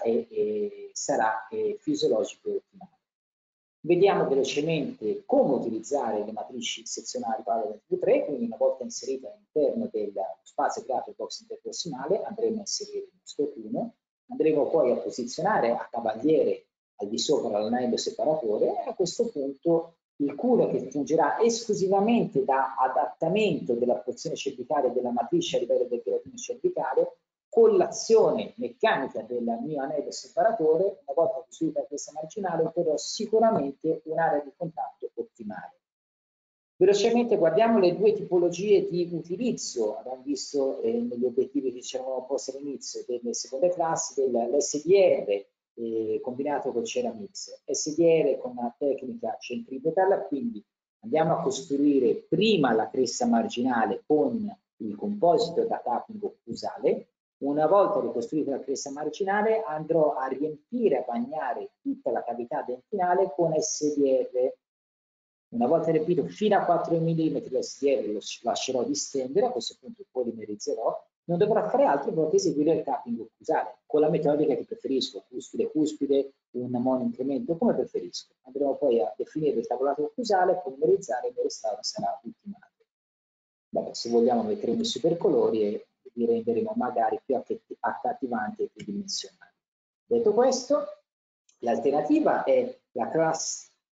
sarà eh, fisiologico e ottimale. Vediamo velocemente come utilizzare le matrici sezionali Palodent V tre, quindi una volta inserite all'interno del spazio creato il box interprossimale andremo a inserire il nostro cuno, andremo poi a posizionare a cavaliere al di sopra l'anello separatore e a questo punto il cuno che fungerà esclusivamente da adattamento della porzione cervicale della matrice a livello del gradino cervicale con l'azione meccanica del mio anello separatore, una volta costruita questa marginale, otterrò sicuramente un'area di contatto ottimale. Velocemente guardiamo le due tipologie di utilizzo, abbiamo visto eh, negli obiettivi che ci eravamo posti all'inizio delle seconde classi, dell'S D R eh, combinato con Ceramix, S D R con una tecnica centripetala, quindi andiamo a costruire prima la cresta marginale con il composito da tapping occlusale. Una volta ricostruita la cresta marginale andrò a riempire, a bagnare tutta la cavità dentinale con S D R. Una volta riempito fino a quattro millimetri l'S D R lo lascerò distendere, a questo punto polimerizzerò, non dovrò fare altro che eseguire il tapping occlusale con la metodica che preferisco, cuspide, cuspide, un monoincremento, come preferisco. Andremo poi a definire il tavolato occlusale, polimerizzare e il restauro sarà ultimato. Beh, se vogliamo metteremo i supercolori e li renderemo magari più accattivanti e tridimensionali. Detto questo, l'alternativa è la class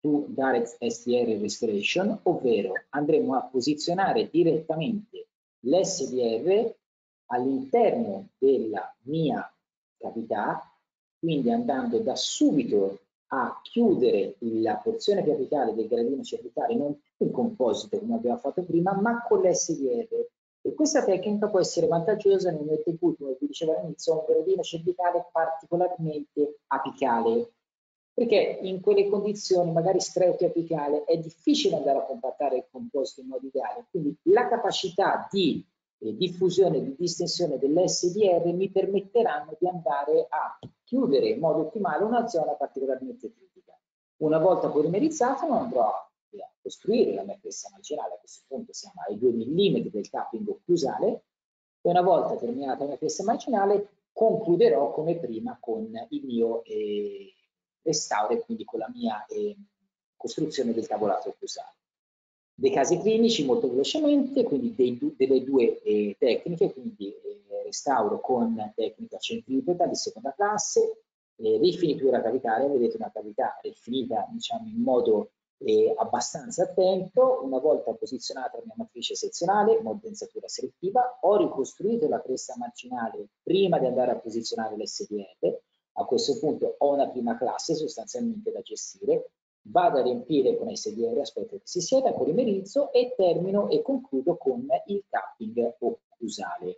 to Direct S D R Restoration, ovvero andremo a posizionare direttamente l'S D R all'interno della mia cavità, quindi andando da subito a chiudere la porzione più apicale del gradino cervicale non più in composito come abbiamo fatto prima, ma con l'S D R. E questa tecnica può essere vantaggiosa nel momento in cui, come vi dicevo all'inizio, un gradino cervicale particolarmente apicale, perché in quelle condizioni, magari stretto e apicale, è difficile andare a compattare il composito in modo ideale. Quindi la capacità di eh, diffusione e di distensione dell'S D R mi permetteranno di andare a chiudere in modo ottimale una zona particolarmente critica. Una volta polimerizzato non andrò a costruire la mia cresta marginale, a questo punto siamo ai due millimetri del capping occlusale, e una volta terminata la mia cresta marginale concluderò come prima con il mio eh, restauro e quindi con la mia eh, costruzione del tavolato occlusale. Dei casi clinici molto velocemente, quindi dei, delle due eh, tecniche, quindi eh, restauro con tecnica centripeta di seconda classe, eh, rifinitura cavitaria, vedete una cavità rifinita diciamo in modo eh, abbastanza attento. Una volta posizionata la mia matrice sezionale, moddensatura selettiva, ho ricostruito la cresta marginale prima di andare a posizionare l'S D R. A questo punto ho una prima classe sostanzialmente da gestire, vado a riempire con S D R, aspetto che si sieda, polimerizzo e termino e concludo con il capping occlusale.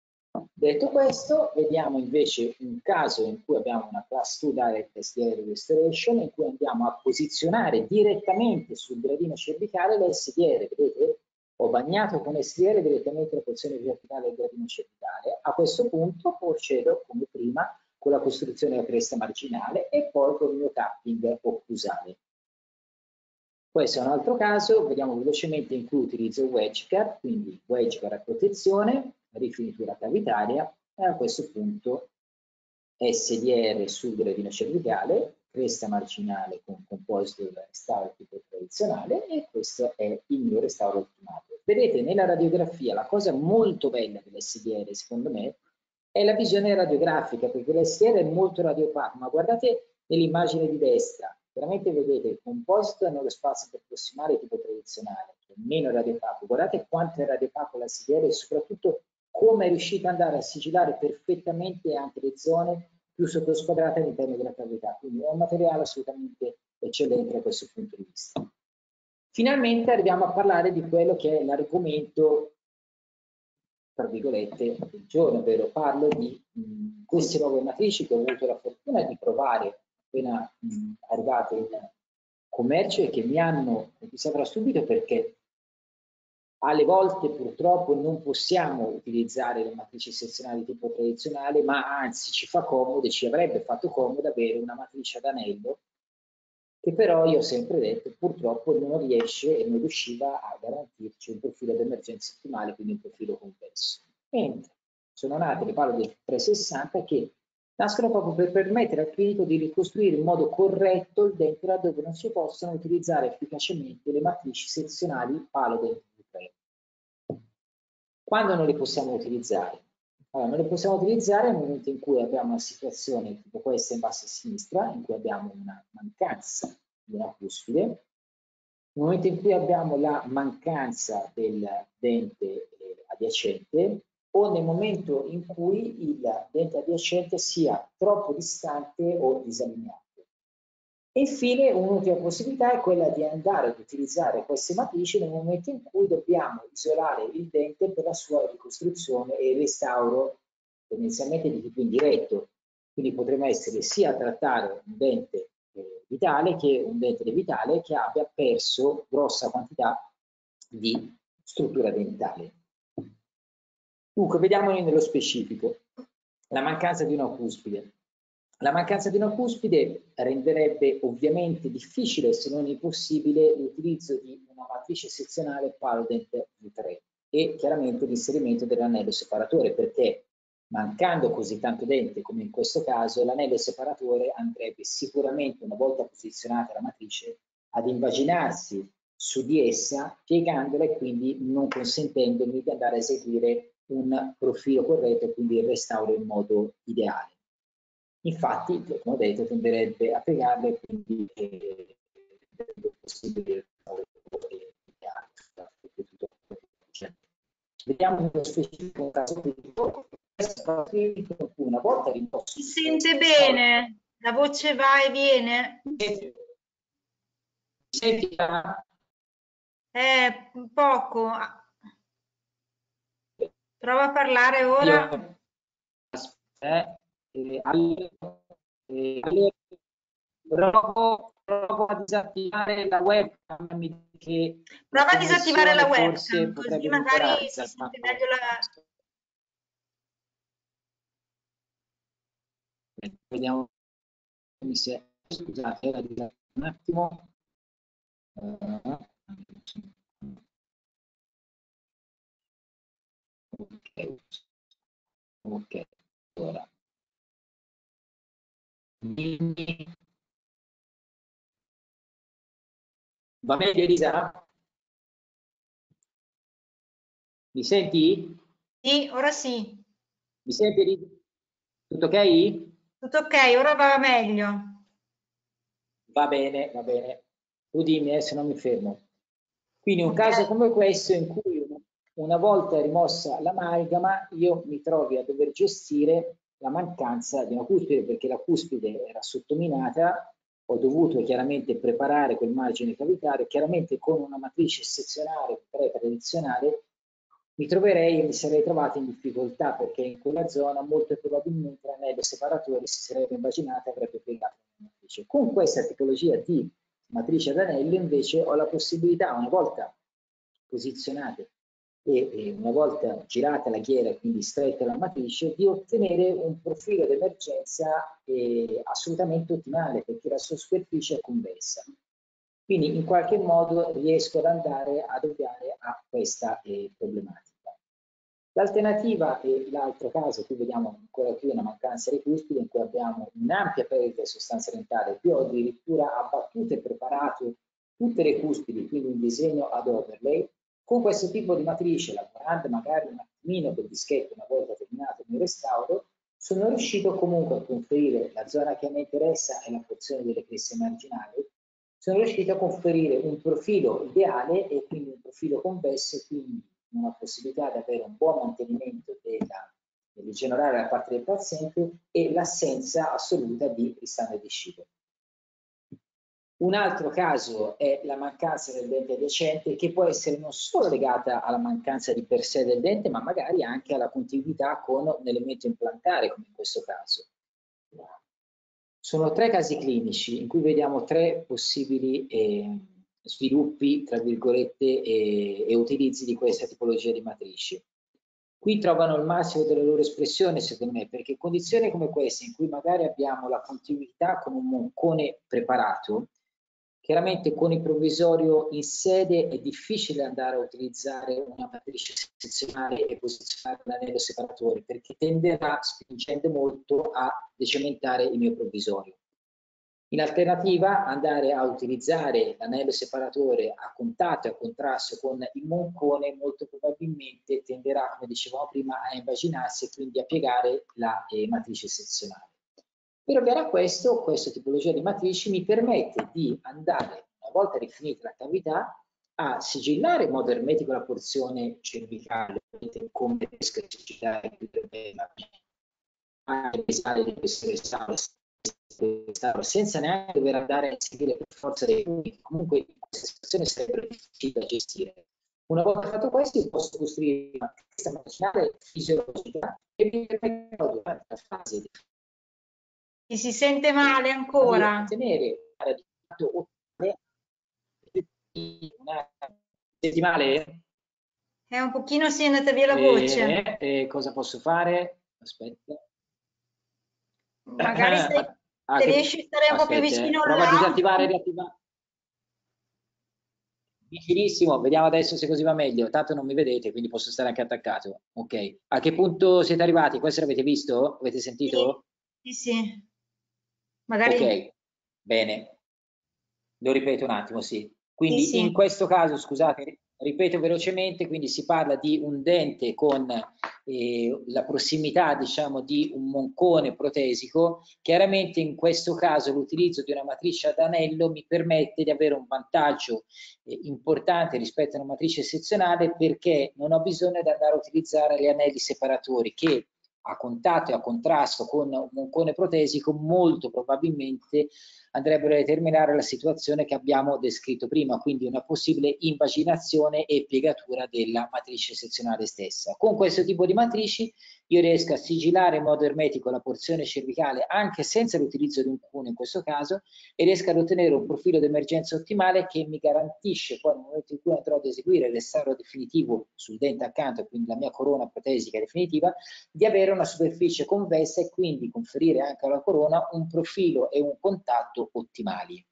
Detto questo, vediamo invece un caso in cui abbiamo una class due Direct S D R Restoration, in cui andiamo a posizionare direttamente sul gradino cervicale l'S D R. Vedete, ho bagnato con S D R direttamente la porzione verticale del gradino cervicale. A questo punto procedo come prima con la costruzione della cresta marginale e poi con il mio capping occlusale. Questo è un altro caso, vediamo velocemente in cui utilizzo wedge cap, quindi wedge per la protezione, rifinitura cavitaria e a questo punto S D R sul gradino cervicale, cresta marginale con composito del restauro tipo tradizionale, e questo è il mio restauro ultimato. Vedete nella radiografia la cosa molto bella dell'S D R secondo me è la visione radiografica, perché l'S D R è molto radiopaco, ma guardate nell'immagine di destra, veramente vedete il composito nello spazio prossimale tipo tradizionale, che è meno radiopaco. Guardate quanto è radiopaco l'S D R e soprattutto come è riuscito ad andare a sigillare perfettamente anche le zone più sottosquadrate all'interno della cavità. Quindi è un materiale assolutamente eccellente da questo punto di vista. Finalmente arriviamo a parlare di quello che è l'argomento, tra virgolette, del giorno, ovvero parlo di mh, queste nuove matrici che ho avuto la fortuna di provare appena mh, arrivate in commercio e che mi hanno, mi saprà subito perché alle volte purtroppo non possiamo utilizzare le matrici sezionali tipo tradizionale, ma anzi ci fa comodo e ci avrebbe fatto comodo avere una matrice ad anello, che però io ho sempre detto purtroppo non riesce e non riusciva a garantirci un profilo di emergenza ottimale, quindi un profilo complesso. Mentre sono nate le palle del trecentosessanta che nascono proprio per permettere al clinico di ricostruire in modo corretto il dente laddove non si possono utilizzare efficacemente le matrici sezionali palo dente V tre. Quando non le possiamo utilizzare? Allora, non le possiamo utilizzare nel momento in cui abbiamo una situazione tipo questa in basso a sinistra, in cui abbiamo una mancanza di una cuspide, nel momento in cui abbiamo la mancanza del dente eh, adiacente, o nel momento in cui il dente adiacente sia troppo distante o disallineato. E infine un'ultima possibilità è quella di andare ad utilizzare queste matrici nel momento in cui dobbiamo isolare il dente per la sua ricostruzione e il restauro tendenzialmente di tipo indiretto. Quindi potremmo essere sia a trattare un dente eh, vitale che un dente vitale che abbia perso grossa quantità di struttura dentale. Dunque, vediamo nello specifico. La mancanza di una cuspide. La mancanza di una cuspide renderebbe ovviamente difficile, se non impossibile, l'utilizzo di una matrice sezionale Palodent V tre e chiaramente l'inserimento dell'anello separatore, perché mancando così tanto dente come in questo caso, l'anello separatore andrebbe sicuramente, una volta posizionata la matrice, ad invaginarsi su di essa, piegandola e quindi non consentendomi di andare a eseguire un profilo corretto e quindi il restauro in modo ideale. Infatti, come ho detto, tenderebbe a piegarlo e quindi eh, Vediamo nello specifico un caso clinico. Una volta rimposto. Si sente bene, la voce va e viene. Senti, Eh, poco. Prova a parlare ora. Eh, eh, alle, eh, alle, provo, provo a disattivare la webcam. Che Prova a disattivare la forse webcam, così magari si sente meglio la... Vediamo. Scusate, un attimo. Uh, ok, ok, ora. Va bene, Elisa? Mi senti? Sì, ora sì. Mi senti, Elisa? Tutto ok? Tutto ok, ora va meglio. Va bene, va bene. Tu dimmi, eh, se non mi fermo. Quindi un Okay. caso come questo in cui una volta rimossa l'amalgama io mi trovi a dover gestire la mancanza di una cuspide perché la cuspide era sottominata, ho dovuto chiaramente preparare quel margine cavitario, chiaramente con una matrice sezionale tradizionale mi troverei e mi sarei trovato in difficoltà perché in quella zona molto probabilmente l'anello separatore si sarebbe immaginato e avrebbe piegato la matrice. Con questa tipologia di matrice ad anello invece ho la possibilità, una volta posizionate e, e una volta girata la ghiera, quindi stretta la matrice, di ottenere un profilo d'emergenza eh, assolutamente ottimale perché la sua superficie è convessa. Quindi in qualche modo riesco ad andare ad ovviare a questa eh, problematica. L'alternativa è l'altro caso, qui vediamo ancora qui una mancanza di cuspide in cui abbiamo un'ampia perdita di sostanza dentale, qui ho addirittura abbattuto e preparato tutte le cuspidi, quindi un disegno ad overlay. Con questo tipo di matrice, lavorando magari un attimino col dischetto una volta terminato il mio restauro, sono riuscito comunque a conferire la zona che a me interessa è la porzione delle creste marginali, sono riuscito a conferire un profilo ideale e quindi un profilo convesso, quindi una possibilità di avere un buon mantenimento dell'igiene orale da parte del paziente e l'assenza assoluta di ristagno di cibo. Un altro caso è la mancanza del dente adiacente che può essere non solo legata alla mancanza di per sé del dente ma magari anche alla contiguità con un elemento implantare come in questo caso. Sono tre casi clinici in cui vediamo tre possibili eh, sviluppi, tra virgolette, e, e utilizzi di questa tipologia di matrici. Qui trovano il massimo della loro espressione, secondo me, perché condizioni come queste, in cui magari abbiamo la continuità con un moncone preparato, chiaramente con il provvisorio in sede è difficile andare a utilizzare una matrice sezionale e posizionare l'anello separatore perché tenderà, spingendo molto, a decementare il mio provvisorio. In alternativa, andare a utilizzare l'anello separatore a contatto e a contrasto con il moncone molto probabilmente tenderà, come dicevamo prima, a invaginarsi e quindi a piegare la eh, matrice sezionale. Per ovviare a questo, questa tipologia di matrici mi permette di andare, una volta rifinita la cavità, a sigillare in modo ermetico la porzione cervicale, come riesco a sigillare più bene, a realizzare di questo restauro senza neanche dover andare a seguire per forza dei punti, comunque in questa situazione sarebbe difficile da gestire. Una volta fatto questo, posso costruire una testa macchinale fisiologica e mi permette durante la fase di Ti si sente male ancora? di ottenere una settimale. È un pochino si è andata via la E, voce. e cosa posso fare? Aspetta. Magari se, ah, se che... riesci a stare un po' più Aspetta, vicino prova a disattivare e all'audio. riattivare. Vicinissimo, vediamo adesso se così va meglio. Tanto non mi vedete, quindi posso stare anche attaccato. Ok. A che punto siete arrivati? Questo l'avete visto? Avete sentito? Sì, sì, sì. Magari... Ok, bene. Lo ripeto un attimo, sì. Quindi sì, sì. in questo caso, scusate, ripeto velocemente, quindi si parla di un dente con eh, la prossimità, diciamo, di un moncone protesico. Chiaramente in questo caso l'utilizzo di una matrice ad anello mi permette di avere un vantaggio eh, importante rispetto a una matrice sezionale, perché non ho bisogno di andare a utilizzare gli anelli separatori che a contatto e a contrasto con un moncone protesico molto probabilmente andrebbero a determinare la situazione che abbiamo descritto prima, quindi una possibile invaginazione e piegatura della matrice sezionale stessa. Con questo tipo di matrici io riesco a sigillare in modo ermetico la porzione cervicale anche senza l'utilizzo di un cuneo in questo caso, e riesco ad ottenere un profilo di emergenza ottimale che mi garantisce poi nel momento in cui andrò ad eseguire il restauro definitivo sul dente accanto, quindi la mia corona protesica definitiva, di avere una superficie convessa e quindi conferire anche alla corona un profilo e un contatto ottimali.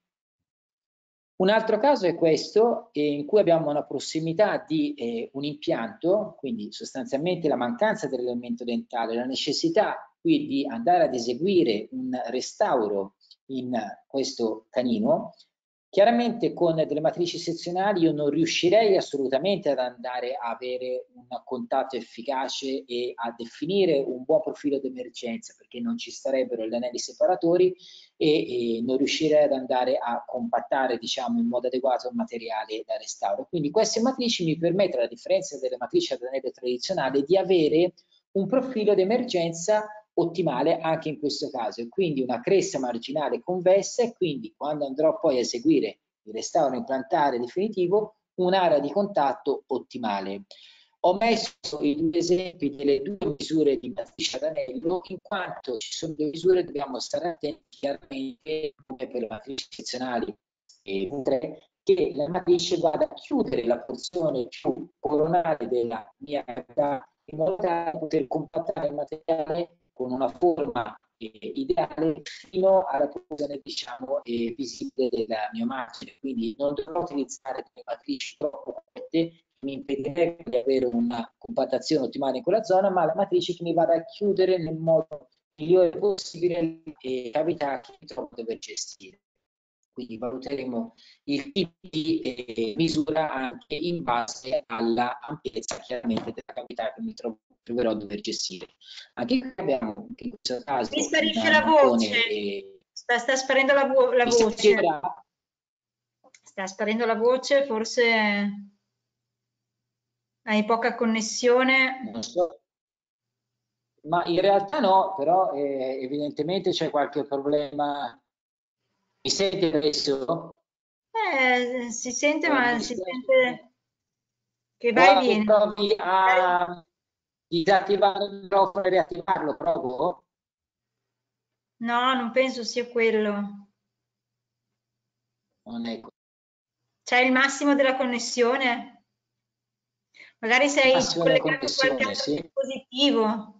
Un altro caso è questo, eh, in cui abbiamo una prossimità di eh, un impianto, quindi sostanzialmente la mancanza dell'elemento dentale, la necessità qui di andare ad eseguire un restauro in questo canino. Chiaramente con delle matrici sezionali io non riuscirei assolutamente ad andare a avere un contatto efficace e a definire un buon profilo d'emergenza, perché non ci starebbero gli anelli separatori e, e non riuscirei ad andare a compattare, diciamo, in modo adeguato il materiale da restauro. Quindi queste matrici mi permettono, a differenza delle matrici ad anello tradizionali, di avere un profilo d'emergenza ottimale anche in questo caso, e quindi una cresta marginale convessa, e quindi quando andrò poi a eseguire il restauro implantare definitivo un'area di contatto ottimale. Ho messo i due esempi delle due misure di matrice ad anello, in quanto ci sono due misure, dobbiamo stare attenti chiaramente, come per le matrici sezionali e V tre, che la matrice vada a chiudere la porzione più coronale della mia cavità in modo da poter compattare il materiale con una forma eh, ideale fino alla posizione, diciamo, eh, visibile della mia macchina. Quindi non dovrò utilizzare delle matrici troppo corte, mi impedirebbe di avere una compattazione ottimale in quella zona, ma la matrice che mi vada a chiudere nel modo migliore possibile le cavità che mi trovo a dover gestire. Quindi valuteremo il tipo di eh, misura anche in base alla ampiezza chiaramente della cavità che mi trovo, troverò a dover gestire. Anche qui abbiamo in questo caso Mi sparisce un la voce, eh, sta, sta sparendo la, vo la voce, sta sparendo la voce, forse hai poca connessione. Non so, ma in realtà no, però eh, evidentemente c'è qualche problema. Mi senti adesso? Eh, si sente, Allora, mi ma si dispiace. sente che va e Ora tu viene. provi a disattivare il microfono e riattivarlo, provo? No, non penso sia quello. Non è C'è il massimo della connessione? Magari sei massimo della collegato a qualche connessione, altro sì. dispositivo.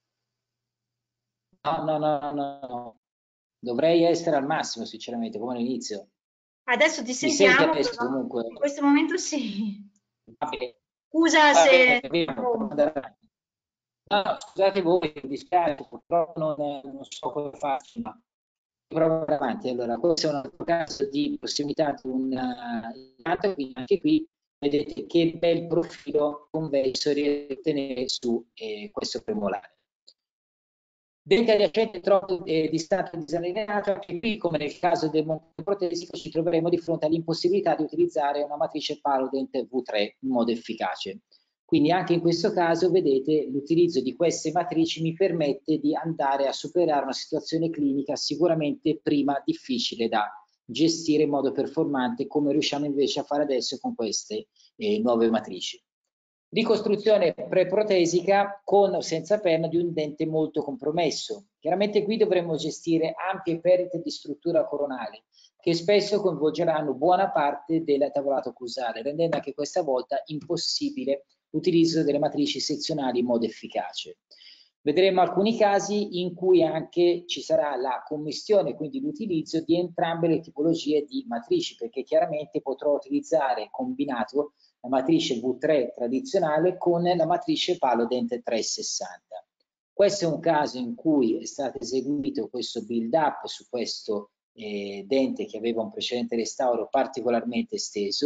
No, no, no, no, no. Dovrei essere al massimo, sinceramente, come all'inizio. Adesso ti Mi senti sentiamo, adesso però comunque? in questo momento sì. Vabbè, Scusa vabbè, se vediamo, proviamo ad rompo. andare avanti. No, no, scusate voi, mi dispiace, purtroppo non, non so come farci, ma provo avanti. Allora, questo è un altro caso di prossimità di un uh, quindi anche qui vedete che bel profilo convesso riesce a ottenere su eh, questo premolare. Dente adiacente troppo eh, distante e disallineato, anche qui, come nel caso del moncone protesico, ci troveremo di fronte all'impossibilità di utilizzare una matrice Palodent V tre in modo efficace. Quindi anche in questo caso, vedete, l'utilizzo di queste matrici mi permette di andare a superare una situazione clinica sicuramente prima difficile da gestire in modo performante, come riusciamo invece a fare adesso con queste eh, nuove matrici. Ricostruzione preprotesica con o senza penna di un dente molto compromesso. Chiaramente qui dovremo gestire ampie perdite di struttura coronale che spesso coinvolgeranno buona parte del tavolato occlusale, rendendo anche questa volta impossibile l'utilizzo delle matrici sezionali in modo efficace. Vedremo alcuni casi in cui anche ci sarà la commistione, quindi l'utilizzo di entrambe le tipologie di matrici, perché chiaramente potrò utilizzare combinato la matrice V tre tradizionale con la matrice Palodent trecentosessanta. Questo è un caso in cui è stato eseguito questo build up su questo eh, dente che aveva un precedente restauro particolarmente esteso,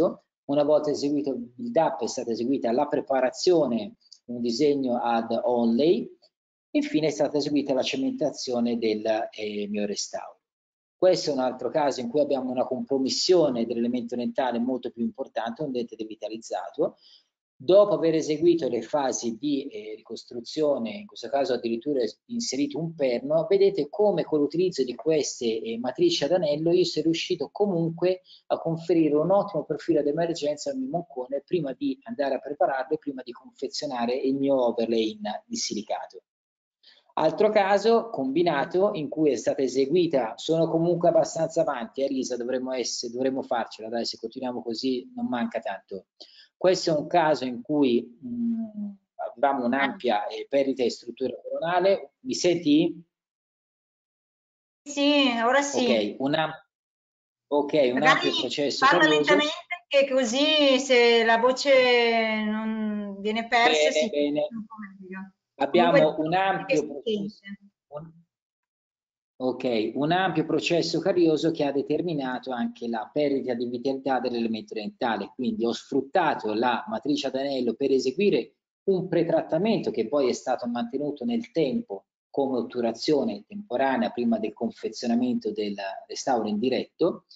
Una volta eseguito il build-up è stata eseguita la preparazione, un disegno ad onlay, infine è stata eseguita la cementazione del eh, mio restauro. Questo è un altro caso in cui abbiamo una compromissione dell'elemento dentale molto più importante, un dente devitalizzato. Dopo aver eseguito le fasi di eh, ricostruzione, in questo caso addirittura inserito un perno, vedete come con l'utilizzo di queste eh, matrici ad anello io sono riuscito comunque a conferire un ottimo profilo d'emergenza al mio moncone prima di andare a prepararlo e prima di confezionare il mio overlay in, di silicato. Altro caso combinato in cui è stata eseguita, sono comunque abbastanza avanti, eh, Risa, dovremmo, essere, dovremmo farcela, dai, se continuiamo così non manca tanto. Questo è un caso in cui mh, avevamo un'ampia eh, perdita di struttura coronale. Mi senti? Sì, ora sì. Ok, un, okay, un ampio processo parla carioso. lentamente che così se la voce non viene persa Bene, si bene. un po' meglio. Abbiamo Comunque, un ampio processo. Un... Ok, un ampio processo carioso che ha determinato anche la perdita di vitalità dell'elemento dentale, quindi ho sfruttato la matrice ad anello per eseguire un pretrattamento che poi è stato mantenuto nel tempo come otturazione temporanea prima del confezionamento del restauro indiretto,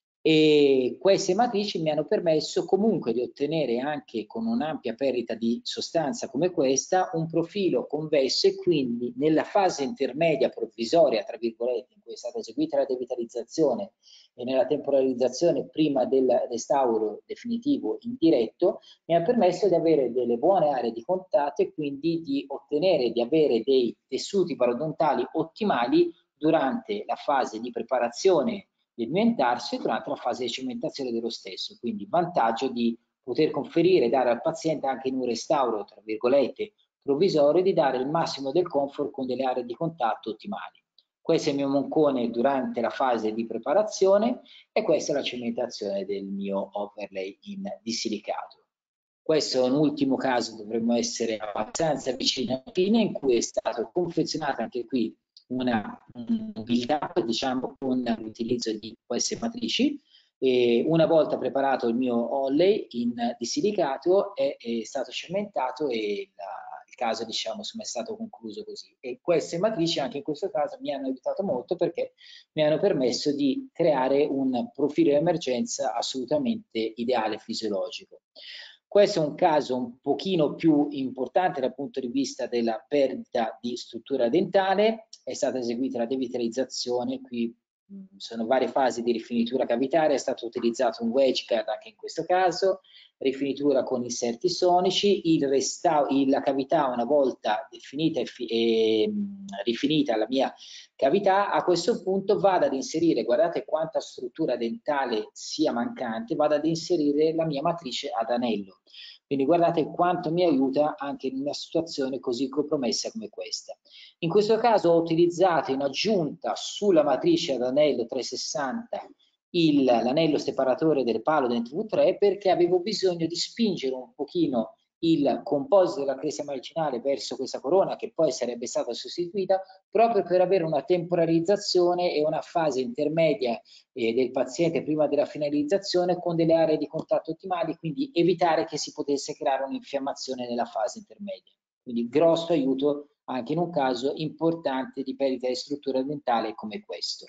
e queste matrici mi hanno permesso comunque di ottenere, anche con un'ampia perdita di sostanza come questa, un profilo convesso, e quindi nella fase intermedia provvisoria, tra virgolette, in cui è stata eseguita la devitalizzazione e nella temporalizzazione prima del restauro definitivo indiretto, mi ha permesso di avere delle buone aree di contatto e quindi di ottenere, di avere dei tessuti parodontali ottimali durante la fase di preparazione del mio intarso e durante la fase di cementazione dello stesso. Quindi vantaggio di poter conferire, dare al paziente anche in un restauro, tra virgolette, provvisorio, di dare il massimo del comfort con delle aree di contatto ottimali. Questo è il mio moncone durante la fase di preparazione e questa è la cementazione del mio overlay in di silicato. Questo è un ultimo caso, dovremmo essere abbastanza vicini alla fine, in cui è stato confezionato anche qui una, un build-up, diciamo, con l'utilizzo di queste matrici. E una volta preparato il mio Olley in, di silicato è, è stato cementato e la, il caso, diciamo, insomma, è stato concluso così. E queste matrici anche in questo caso mi hanno aiutato molto perché mi hanno permesso di creare un profilo di emergenza assolutamente ideale, fisiologico. Questo è un caso un pochino più importante dal punto di vista della perdita di struttura dentale. È stata eseguita la devitalizzazione, qui mh, sono varie fasi di rifinitura cavitaria, è stato utilizzato un wedge guard anche in questo caso, rifinitura con inserti sonici, il il, la cavità una volta definita e, e mh, rifinita la mia cavità, a questo punto vado ad inserire, guardate quanta struttura dentale sia mancante, vado ad inserire la mia matrice ad anello. Quindi guardate quanto mi aiuta anche in una situazione così compromessa come questa. In questo caso ho utilizzato in aggiunta sulla matrice ad anello trecentosessanta l'anello separatore del palo dentro V tre perché avevo bisogno di spingere un pochino il composito della cresta marginale verso questa corona che poi sarebbe stata sostituita proprio per avere una temporalizzazione e una fase intermedia eh, del paziente prima della finalizzazione con delle aree di contatto ottimali, quindi evitare che si potesse creare un'infiammazione nella fase intermedia. Quindi grosso aiuto anche in un caso importante di perdita di struttura dentale come questo.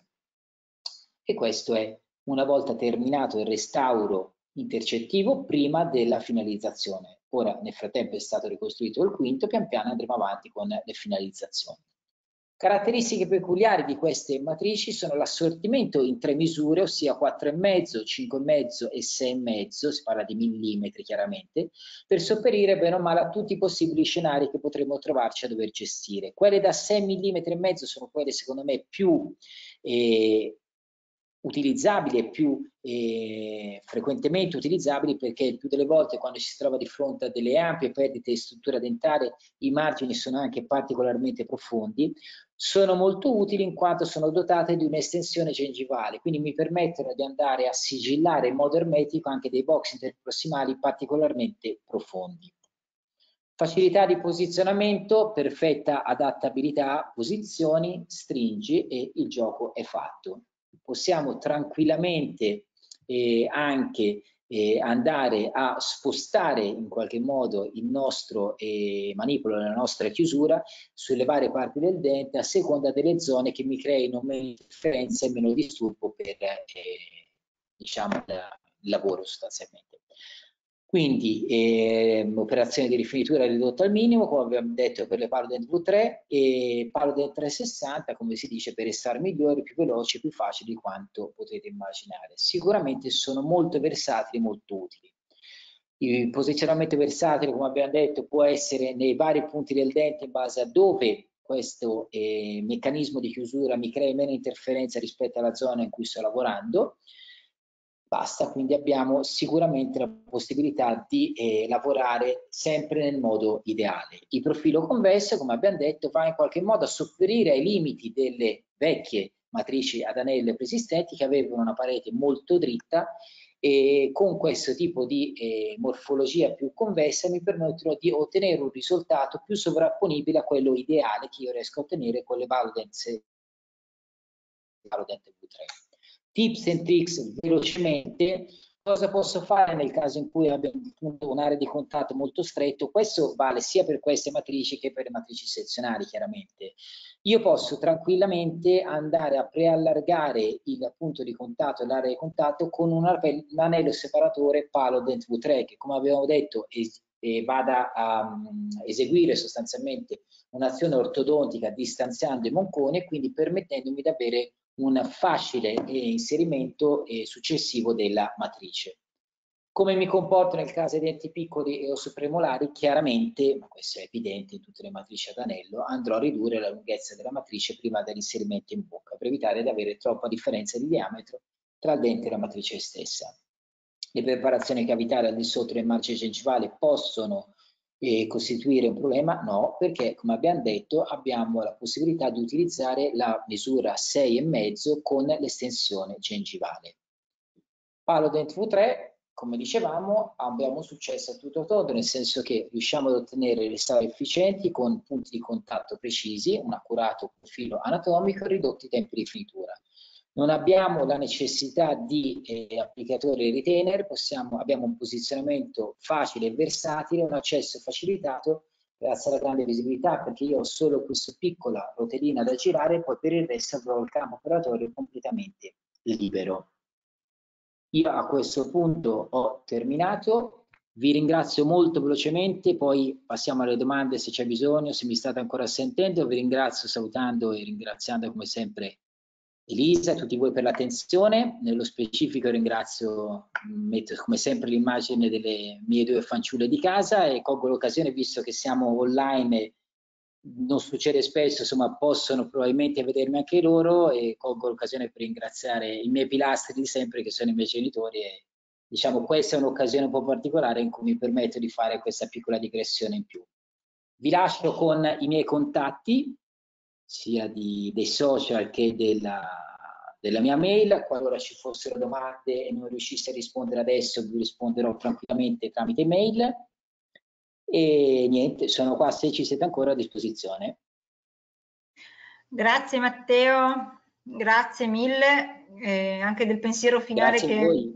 E questo è una volta terminato il restauro intercettivo prima della finalizzazione. Ora nel frattempo è stato ricostruito il quinto, pian piano andremo avanti con le finalizzazioni. Caratteristiche peculiari di queste matrici sono l'assortimento in tre misure, ossia quattro virgola cinque, cinque virgola cinque e sei virgola cinque, si parla di millimetri chiaramente, per sopperire bene o male a tutti i possibili scenari che potremmo trovarci a dover gestire. Quelle da sei virgola cinque millimetri sono quelle secondo me più eh, utilizzabili e più eh, frequentemente utilizzabili, perché il più delle volte quando ci si trova di fronte a delle ampie perdite di struttura dentale i margini sono anche particolarmente profondi. Sono molto utili in quanto sono dotate di un'estensione gengivale, quindi mi permettono di andare a sigillare in modo ermetico anche dei box interprossimali particolarmente profondi. Facilità di posizionamento, perfetta adattabilità, posizioni, stringi e il gioco è fatto. Possiamo tranquillamente eh, anche eh, andare a spostare in qualche modo il nostro eh, manipolo, la nostra chiusura sulle varie parti del dente a seconda delle zone che mi creino meno interferenza e meno disturbo per eh, diciamo, il lavoro sostanzialmente. Quindi eh, operazione di rifinitura ridotta al minimo, come abbiamo detto per le Palodent V tre, e Palodent trecentosessanta, come si dice, per restare migliori, più veloci, più facili di quanto potete immaginare. Sicuramente sono molto versatili, molto utili. Il posizionamento versatile, come abbiamo detto, può essere nei vari punti del dente in base a dove questo eh, meccanismo di chiusura mi crea meno interferenza rispetto alla zona in cui sto lavorando. Basta, quindi abbiamo sicuramente la possibilità di eh, lavorare sempre nel modo ideale. Il profilo convesso, come abbiamo detto, va in qualche modo a sopperire ai limiti delle vecchie matrici ad anello preesistenti che avevano una parete molto dritta e con questo tipo di eh, morfologia più convessa mi permettono di ottenere un risultato più sovrapponibile a quello ideale che io riesco a ottenere con le Palodent V tre. Tips and tricks velocemente. Cosa posso fare nel caso in cui abbiamo un'area di contatto molto stretto? Questo vale sia per queste matrici che per le matrici sezionali, chiaramente. Io posso tranquillamente andare a preallargare il punto di contatto, l'area di contatto, con un anello separatore Palodent V tre, che come abbiamo detto es eh, vada a um, eseguire sostanzialmente un'azione ortodontica distanziando i monconi e quindi permettendomi di avere un facile inserimento successivo della matrice. Come mi comporto nel caso dei denti piccoli e osso premolari? Chiaramente, ma questo è evidente in tutte le matrici ad anello, andrò a ridurre la lunghezza della matrice prima dell'inserimento in bocca per evitare di avere troppa differenza di diametro tra il dente e la matrice stessa. Le preparazioni cavitarie al di sotto del margine gengivale possono E costituire un problema? No, perché come abbiamo detto abbiamo la possibilità di utilizzare la misura sei e mezzo con l'estensione gengivale. Palodent V tre, come dicevamo, abbiamo successo a tutto tondo, nel senso che riusciamo ad ottenere restauri efficienti con punti di contatto precisi, un accurato profilo anatomico e ridotti tempi di finitura. Non abbiamo la necessità di eh, applicatori retainer, possiamo, abbiamo un posizionamento facile e versatile, un accesso facilitato grazie alla grande visibilità, perché io ho solo questa piccola rotellina da girare e poi per il resto avrò il campo operatorio completamente libero. Io a questo punto ho terminato, vi ringrazio molto velocemente, poi passiamo alle domande se c'è bisogno, se mi state ancora sentendo, vi ringrazio salutando e ringraziando come sempre Elisa, tutti voi per l'attenzione. Nello specifico ringrazio, metto come sempre l'immagine delle mie due fanciulle di casa e colgo l'occasione, visto che siamo online, non succede spesso, insomma possono probabilmente vedermi anche loro, e colgo l'occasione per ringraziare i miei pilastri di sempre che sono i miei genitori e diciamo questa è un'occasione un po' particolare in cui mi permetto di fare questa piccola digressione in più. Vi lascio con i miei contatti, sia di, dei social che della, della mia mail. Qualora ci fossero domande e non riuscissi a rispondere adesso, vi risponderò tranquillamente tramite mail. E niente, sono qua se ci siete ancora a disposizione. Grazie Matteo, grazie mille, eh, anche del pensiero finale Grazie che... a voi.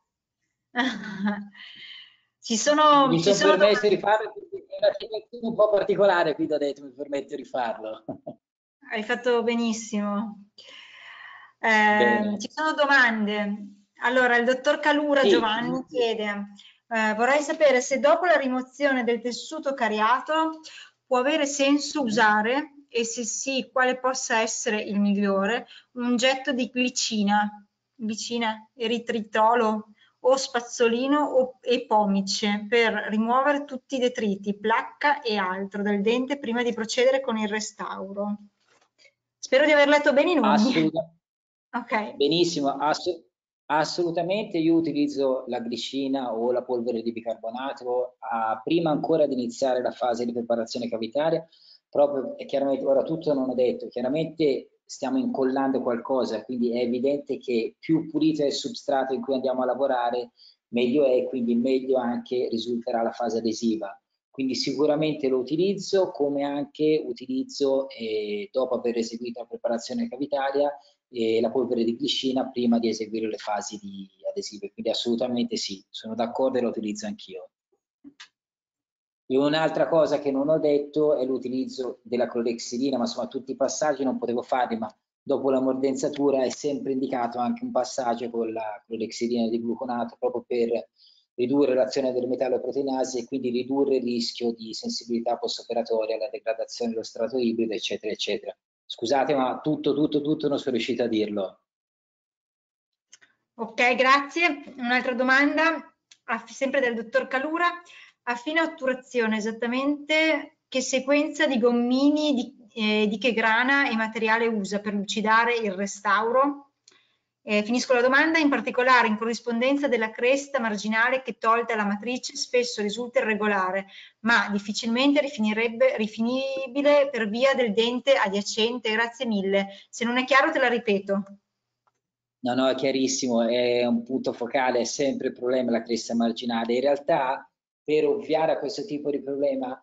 ci sono, mi ci sono sono permesso di farlo, è una situazione un po' particolare, quindi ho detto mi permetto di farlo. Hai fatto benissimo. Eh, ci sono domande. Allora, il dottor Calura Sì. Giovanni chiede, eh, vorrei sapere se dopo la rimozione del tessuto cariato può avere senso usare, e se sì, quale possa essere il migliore, un getto di glicina, glicina, eritritolo o spazzolino o, e pomice per rimuovere tutti i detriti, placca e altro del dente prima di procedere con il restauro. Spero di aver letto bene i nomi. Assolutamente. Ok. Benissimo, ass assolutamente io utilizzo la glicina o la polvere di bicarbonato a, prima ancora di iniziare la fase di preparazione cavitaria, proprio e chiaramente ora tutto non ho detto, chiaramente stiamo incollando qualcosa, quindi è evidente che più pulito è il substrato in cui andiamo a lavorare, meglio è, quindi meglio anche risulterà la fase adesiva. Quindi sicuramente lo utilizzo, come anche utilizzo, eh, dopo aver eseguito la preparazione cavitaria, eh, la polvere di glicina prima di eseguire le fasi di adesive, quindi assolutamente sì, sono d'accordo e lo utilizzo anch'io. E un'altra cosa che non ho detto è l'utilizzo della clorexidina, ma insomma tutti i passaggi non potevo farli, ma dopo la mordenzatura è sempre indicato anche un passaggio con la clorexidina di gluconato proprio per ridurre l'azione delle metalloproteinasi e quindi ridurre il rischio di sensibilità post-operatoria alla degradazione dello strato ibrido, eccetera, eccetera. Scusate, ma tutto, tutto, tutto non sono riuscito a dirlo. Ok, grazie. Un'altra domanda, sempre del dottor Calura. A fine otturazione, esattamente che sequenza di gommini, di, eh, di che grana e materiale usa per lucidare il restauro? Eh, finisco la domanda, in particolare in corrispondenza della cresta marginale che tolta la matrice spesso risulta irregolare, ma difficilmente rifinibile per via del dente adiacente. Grazie mille. Se non è chiaro te la ripeto. No, no, è chiarissimo, è un punto focale, è sempre il problema la cresta marginale. In realtà, per ovviare a questo tipo di problema,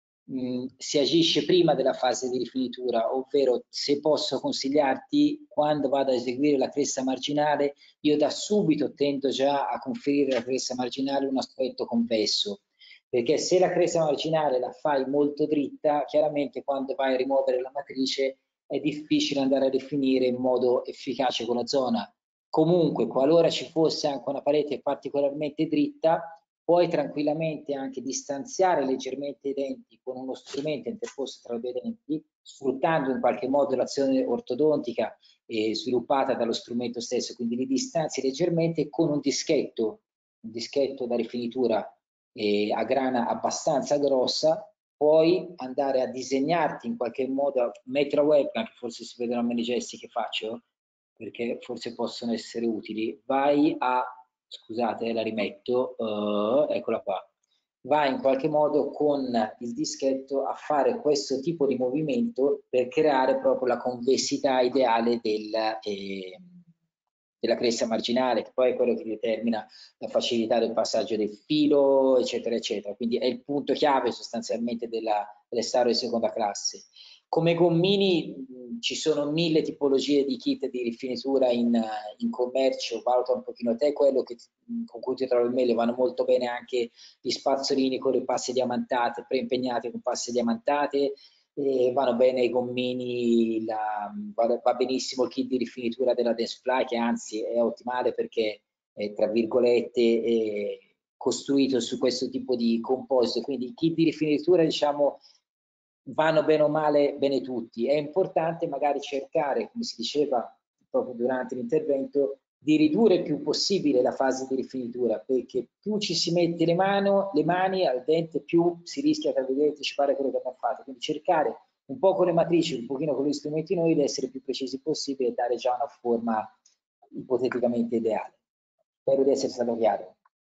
mh, si agisce prima della fase di rifinitura, ovvero se posso consigliarti, quando vado a eseguire la cresta marginale, io da subito tendo già a conferire alla cresta marginale un aspetto convesso, perché se la cresta marginale la fai molto dritta, chiaramente quando vai a rimuovere la matrice è difficile andare a definire in modo efficace quella zona. Comunque, qualora ci fosse anche una parete particolarmente dritta, puoi tranquillamente anche distanziare leggermente i denti con uno strumento interposto tra i due denti, sfruttando in qualche modo l'azione ortodontica eh, sviluppata dallo strumento stesso, quindi li distanzi leggermente con un dischetto, un dischetto da rifinitura eh, a grana abbastanza grossa, puoi andare a disegnarti in qualche modo, mettere a webcam, che forse si vedono almeno i gesti che faccio, perché forse possono essere utili, vai a, scusate, la rimetto, uh, eccola qua, vai in qualche modo con il dischetto a fare questo tipo di movimento per creare proprio la convessità ideale del, eh, della cresta marginale, che poi è quello che determina la facilità del passaggio del filo, eccetera, eccetera. Quindi è il punto chiave sostanzialmente della restauro di seconda classe. Come gommini mh, ci sono mille tipologie di kit di rifinitura in, in commercio, valuta un pochino te quello che, mh, con cui ti trovi meglio, vanno molto bene anche gli spazzolini con le passe diamantate, preimpegnate con passe diamantate, e vanno bene i gommini, la, va, va benissimo il kit di rifinitura della Dentsply, che anzi è ottimale perché è, tra virgolette, è costruito su questo tipo di composito, quindi i kit di rifinitura, diciamo, vanno bene o male bene tutti. È importante magari cercare, come si diceva proprio durante l'intervento, di ridurre il più possibile la fase di rifinitura, perché più ci si mette le, mano, le mani al dente, più si rischia di anticipare quello che abbiamo fatto. Quindi cercare un po' con le matrici, un pochino con gli strumenti noi, di essere più precisi possibile e dare già una forma ipoteticamente ideale. Spero di essere stato chiaro.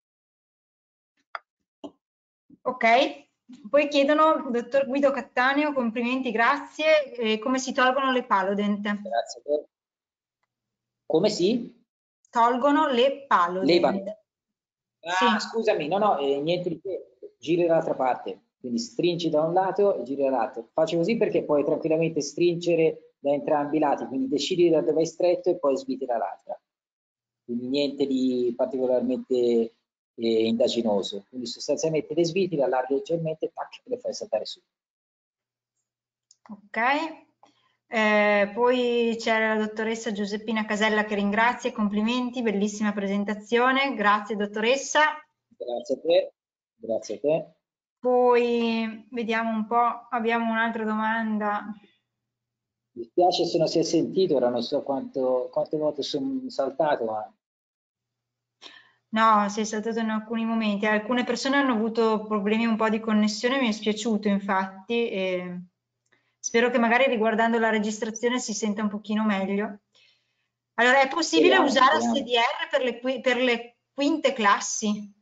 Ok, poi chiedono, dottor Guido Cattaneo, complimenti, grazie, eh, come si tolgono le palodent? Grazie a te. Come si? Tolgono le palodent. Levano. Ah, Sì. scusami, no, no, eh, niente di che, giri dall'altra parte, quindi stringi da un lato e giri dall'altro. Faccio così perché puoi tranquillamente stringere da entrambi i lati, quindi decidi da dove è stretto e poi sviti dall'altra. Quindi niente di particolarmente eh, indaginoso. Quindi sostanzialmente le sviti, la allarghi leggermente, tac, e le fai saltare su. Ok. Eh, poi c'è la dottoressa Giuseppina Casella che ringrazia, complimenti, bellissima presentazione, grazie dottoressa. Grazie a te, grazie a te. Poi vediamo un po', abbiamo un'altra domanda. Mi spiace se non si è sentito, ora non so quanto, quante volte sono saltato, ma... No, sei saltato in alcuni momenti. Alcune persone hanno avuto problemi un po' di connessione, mi è spiaciuto infatti. E spero che magari riguardando la registrazione si senta un pochino meglio. Allora, è possibile Speriamo, usare speriamo. S D R per le, qui- per le quinte classi?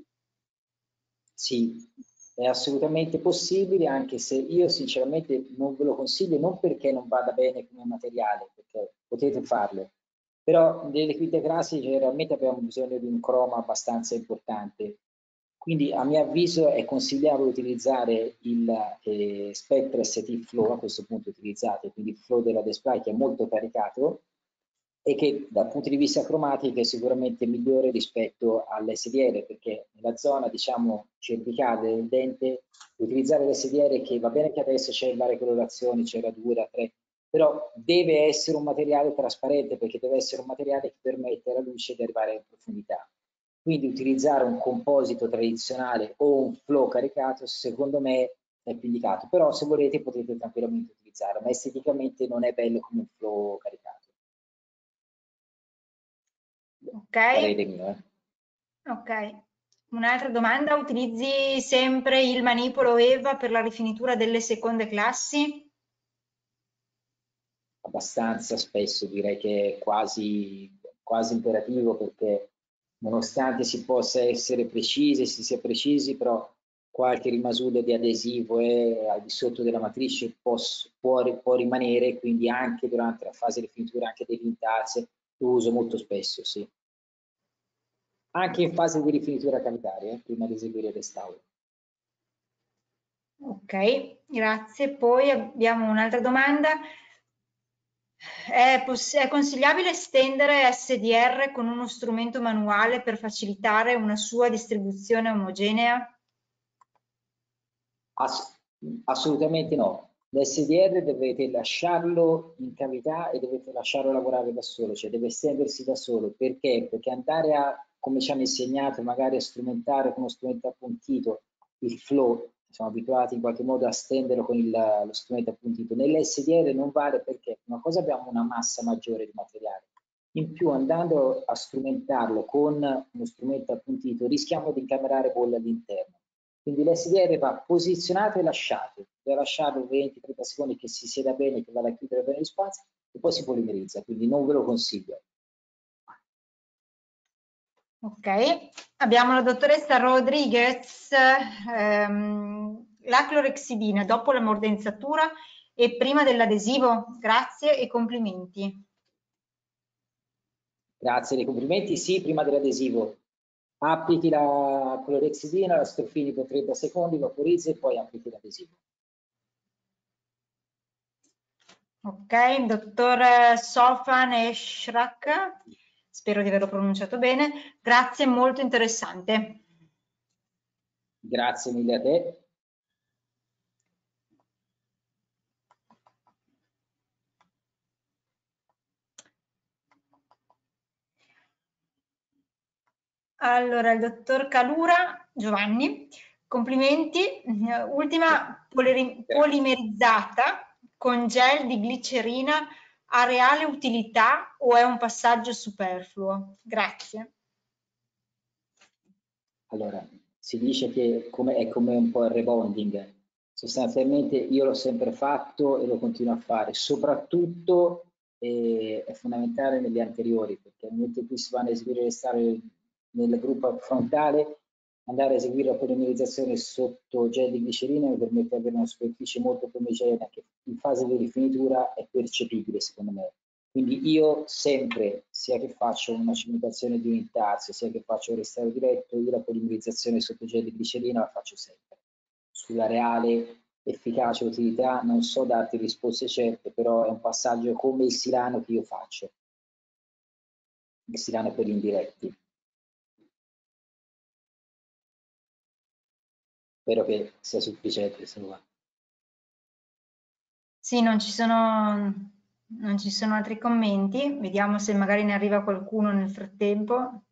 Sì, è assolutamente possibile, anche se io sinceramente non ve lo consiglio, non perché non vada bene come materiale, perché potete farlo, però nelle quinte classiche generalmente abbiamo bisogno di un croma abbastanza importante. Quindi a mio avviso è consigliabile utilizzare il eh, Spectre S T Flow, a questo punto utilizzate, quindi il flow della Dentsply che è molto caricato, e che dal punto di vista cromatico è sicuramente migliore rispetto all'S D R, perché nella zona, diciamo, cervicale del dente, utilizzare l'S D R, che va bene che adesso c'è varie colorazioni, c'è la due, la tre, però deve essere un materiale trasparente, perché deve essere un materiale che permette alla luce di arrivare in profondità. Quindi utilizzare un composito tradizionale o un flow caricato, secondo me, è più indicato. Però se volete potete tranquillamente utilizzarlo, ma esteticamente non è bello come un flow caricato. Ok. Parere mio, eh. Ok. Un'altra domanda, utilizzi sempre il manipolo EVA per la rifinitura delle seconde classi? Abbastanza spesso, direi che è quasi, quasi imperativo, perché nonostante si possa essere precisi, si sia precisi, però qualche rimasuglio di adesivo e al di sotto della matrice può, può, può rimanere, quindi anche durante la fase di rifinitura, anche dei vintage, lo uso molto spesso, sì. Anche in fase di rifinitura cavitaria, eh, prima di eseguire il restauro. Ok, grazie. Poi abbiamo un'altra domanda. È, è consigliabile estendere S D R con uno strumento manuale per facilitare una sua distribuzione omogenea? Ass assolutamente no. L'S D R dovete lasciarlo in cavità e dovete lasciarlo lavorare da solo, cioè deve estendersi da solo. Perché? Perché andare a, come ci hanno insegnato, magari a strumentare con uno strumento appuntito il flow, siamo abituati in qualche modo a stenderlo con il, lo strumento appuntito. Nell'S D R non vale, perché una cosa abbiamo una massa maggiore di materiale, in più andando a strumentarlo con uno strumento appuntito rischiamo di incamerare bolle all'interno. Quindi l'S D R va posizionato e lasciato, deve lasciarlo venti trenta secondi che si sieda bene, che vada a chiudere bene gli spazi e poi si polimerizza, quindi non ve lo consiglio. Ok, abbiamo la dottoressa Rodriguez, ehm, la clorexidina dopo la mordenzatura e prima dell'adesivo, grazie e complimenti. Grazie dei complimenti, sì, prima dell'adesivo. Applichi la clorexidina, la strofini per trenta secondi, vaporizzi e poi applichi l'adesivo. Ok, dottor Sofan Eshrak, spero di averlo pronunciato bene, grazie, molto interessante. Grazie mille a te. Allora, il dottor Calura, Giovanni, complimenti. Ultima polimerizzata con gel di glicerina ha reale utilità o è un passaggio superfluo? Grazie. Allora, si dice che come, è come un po' il rebonding. Sostanzialmente io l'ho sempre fatto e lo continuo a fare, soprattutto eh, è fondamentale negli anteriori, perché nel momento in cui si vanno a eseguire le stare nel gruppo frontale, andare a eseguire la polimerizzazione sotto gel di glicerina mi permette di avere una superficie molto più omogenea che in fase di rifinitura è percepibile, secondo me. Quindi io sempre, sia che faccio una cimentazione di un intarsio, sia che faccio un restauro diretto, io la polimerizzazione sotto gel di glicerina la faccio sempre. Sulla reale efficacia e utilità non so darti risposte certe, però è un passaggio come il Silano che io faccio. Il Silano per gli indiretti. Spero che sia sufficiente. Sì, non ci sono, non ci sono altri commenti, vediamo se magari ne arriva qualcuno nel frattempo.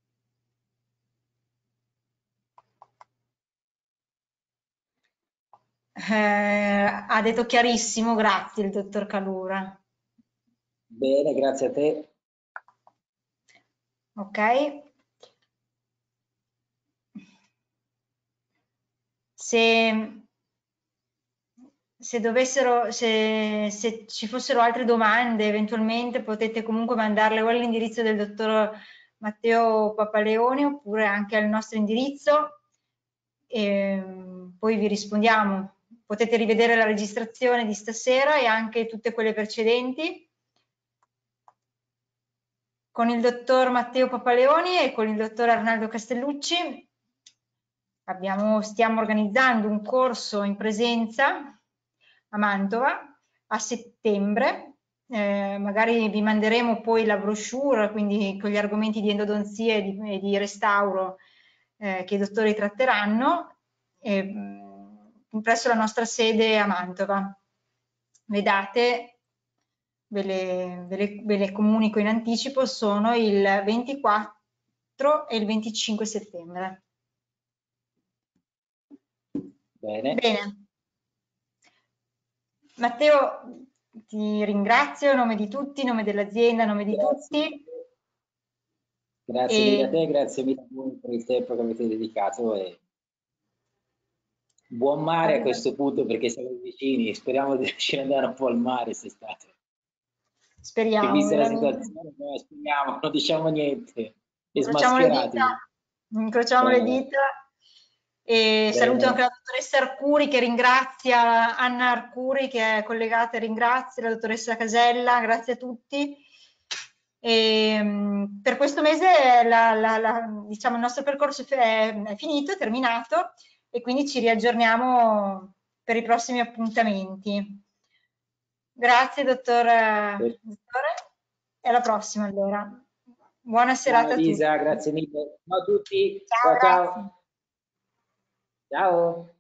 Eh, ha detto chiarissimo, grazie il dottor Calura. Bene, grazie a te. Ok. Se, se dovessero, se, se ci fossero altre domande, eventualmente potete comunque mandarle o all'indirizzo del dottor Matteo Papaleoni oppure anche al nostro indirizzo e poi vi rispondiamo. Potete rivedere la registrazione di stasera e anche tutte quelle precedenti con il dottor Matteo Papaleoni e con il dottor Arnaldo Castellucci. Abbiamo, stiamo organizzando un corso in presenza a Mantova a settembre, eh, magari vi manderemo poi la brochure, quindi con gli argomenti di endodonzia e di, e di restauro eh, che i dottori tratteranno, e, mh, presso la nostra sede a Mantova. Le date ve le, ve le, ve le comunico in anticipo, sono il ventiquattro e il venticinque settembre. Bene. Bene. Matteo, ti ringrazio a nome di tutti, a nome dell'azienda, a nome di Grazie. tutti. Grazie mille a te, grazie mille a voi per il tempo che avete dedicato e buon mare a questo punto perché siamo vicini, speriamo di riuscire ad andare un po' al mare quest'estate. Che Speriamo, vista la veramente. situazione, no, speriamo, non diciamo niente, e Incrociamo le dita, smascheratevi. incrociamo le Bene, dita e saluto anche bene. la dottoressa Arcuri che ringrazia, Anna Arcuri che è collegata e ringrazia, la dottoressa Casella, grazie a tutti. E, mh, per questo mese la, la, la, diciamo, il nostro percorso è, è finito, è terminato e quindi ci riaggiorniamo per i prossimi appuntamenti. Grazie dottor, dottore e alla prossima allora. Buona Ciao serata a tutti. Elisa, grazie mille. Ciao a tutti, Ciao, ciao grazie. ciao. Ciao.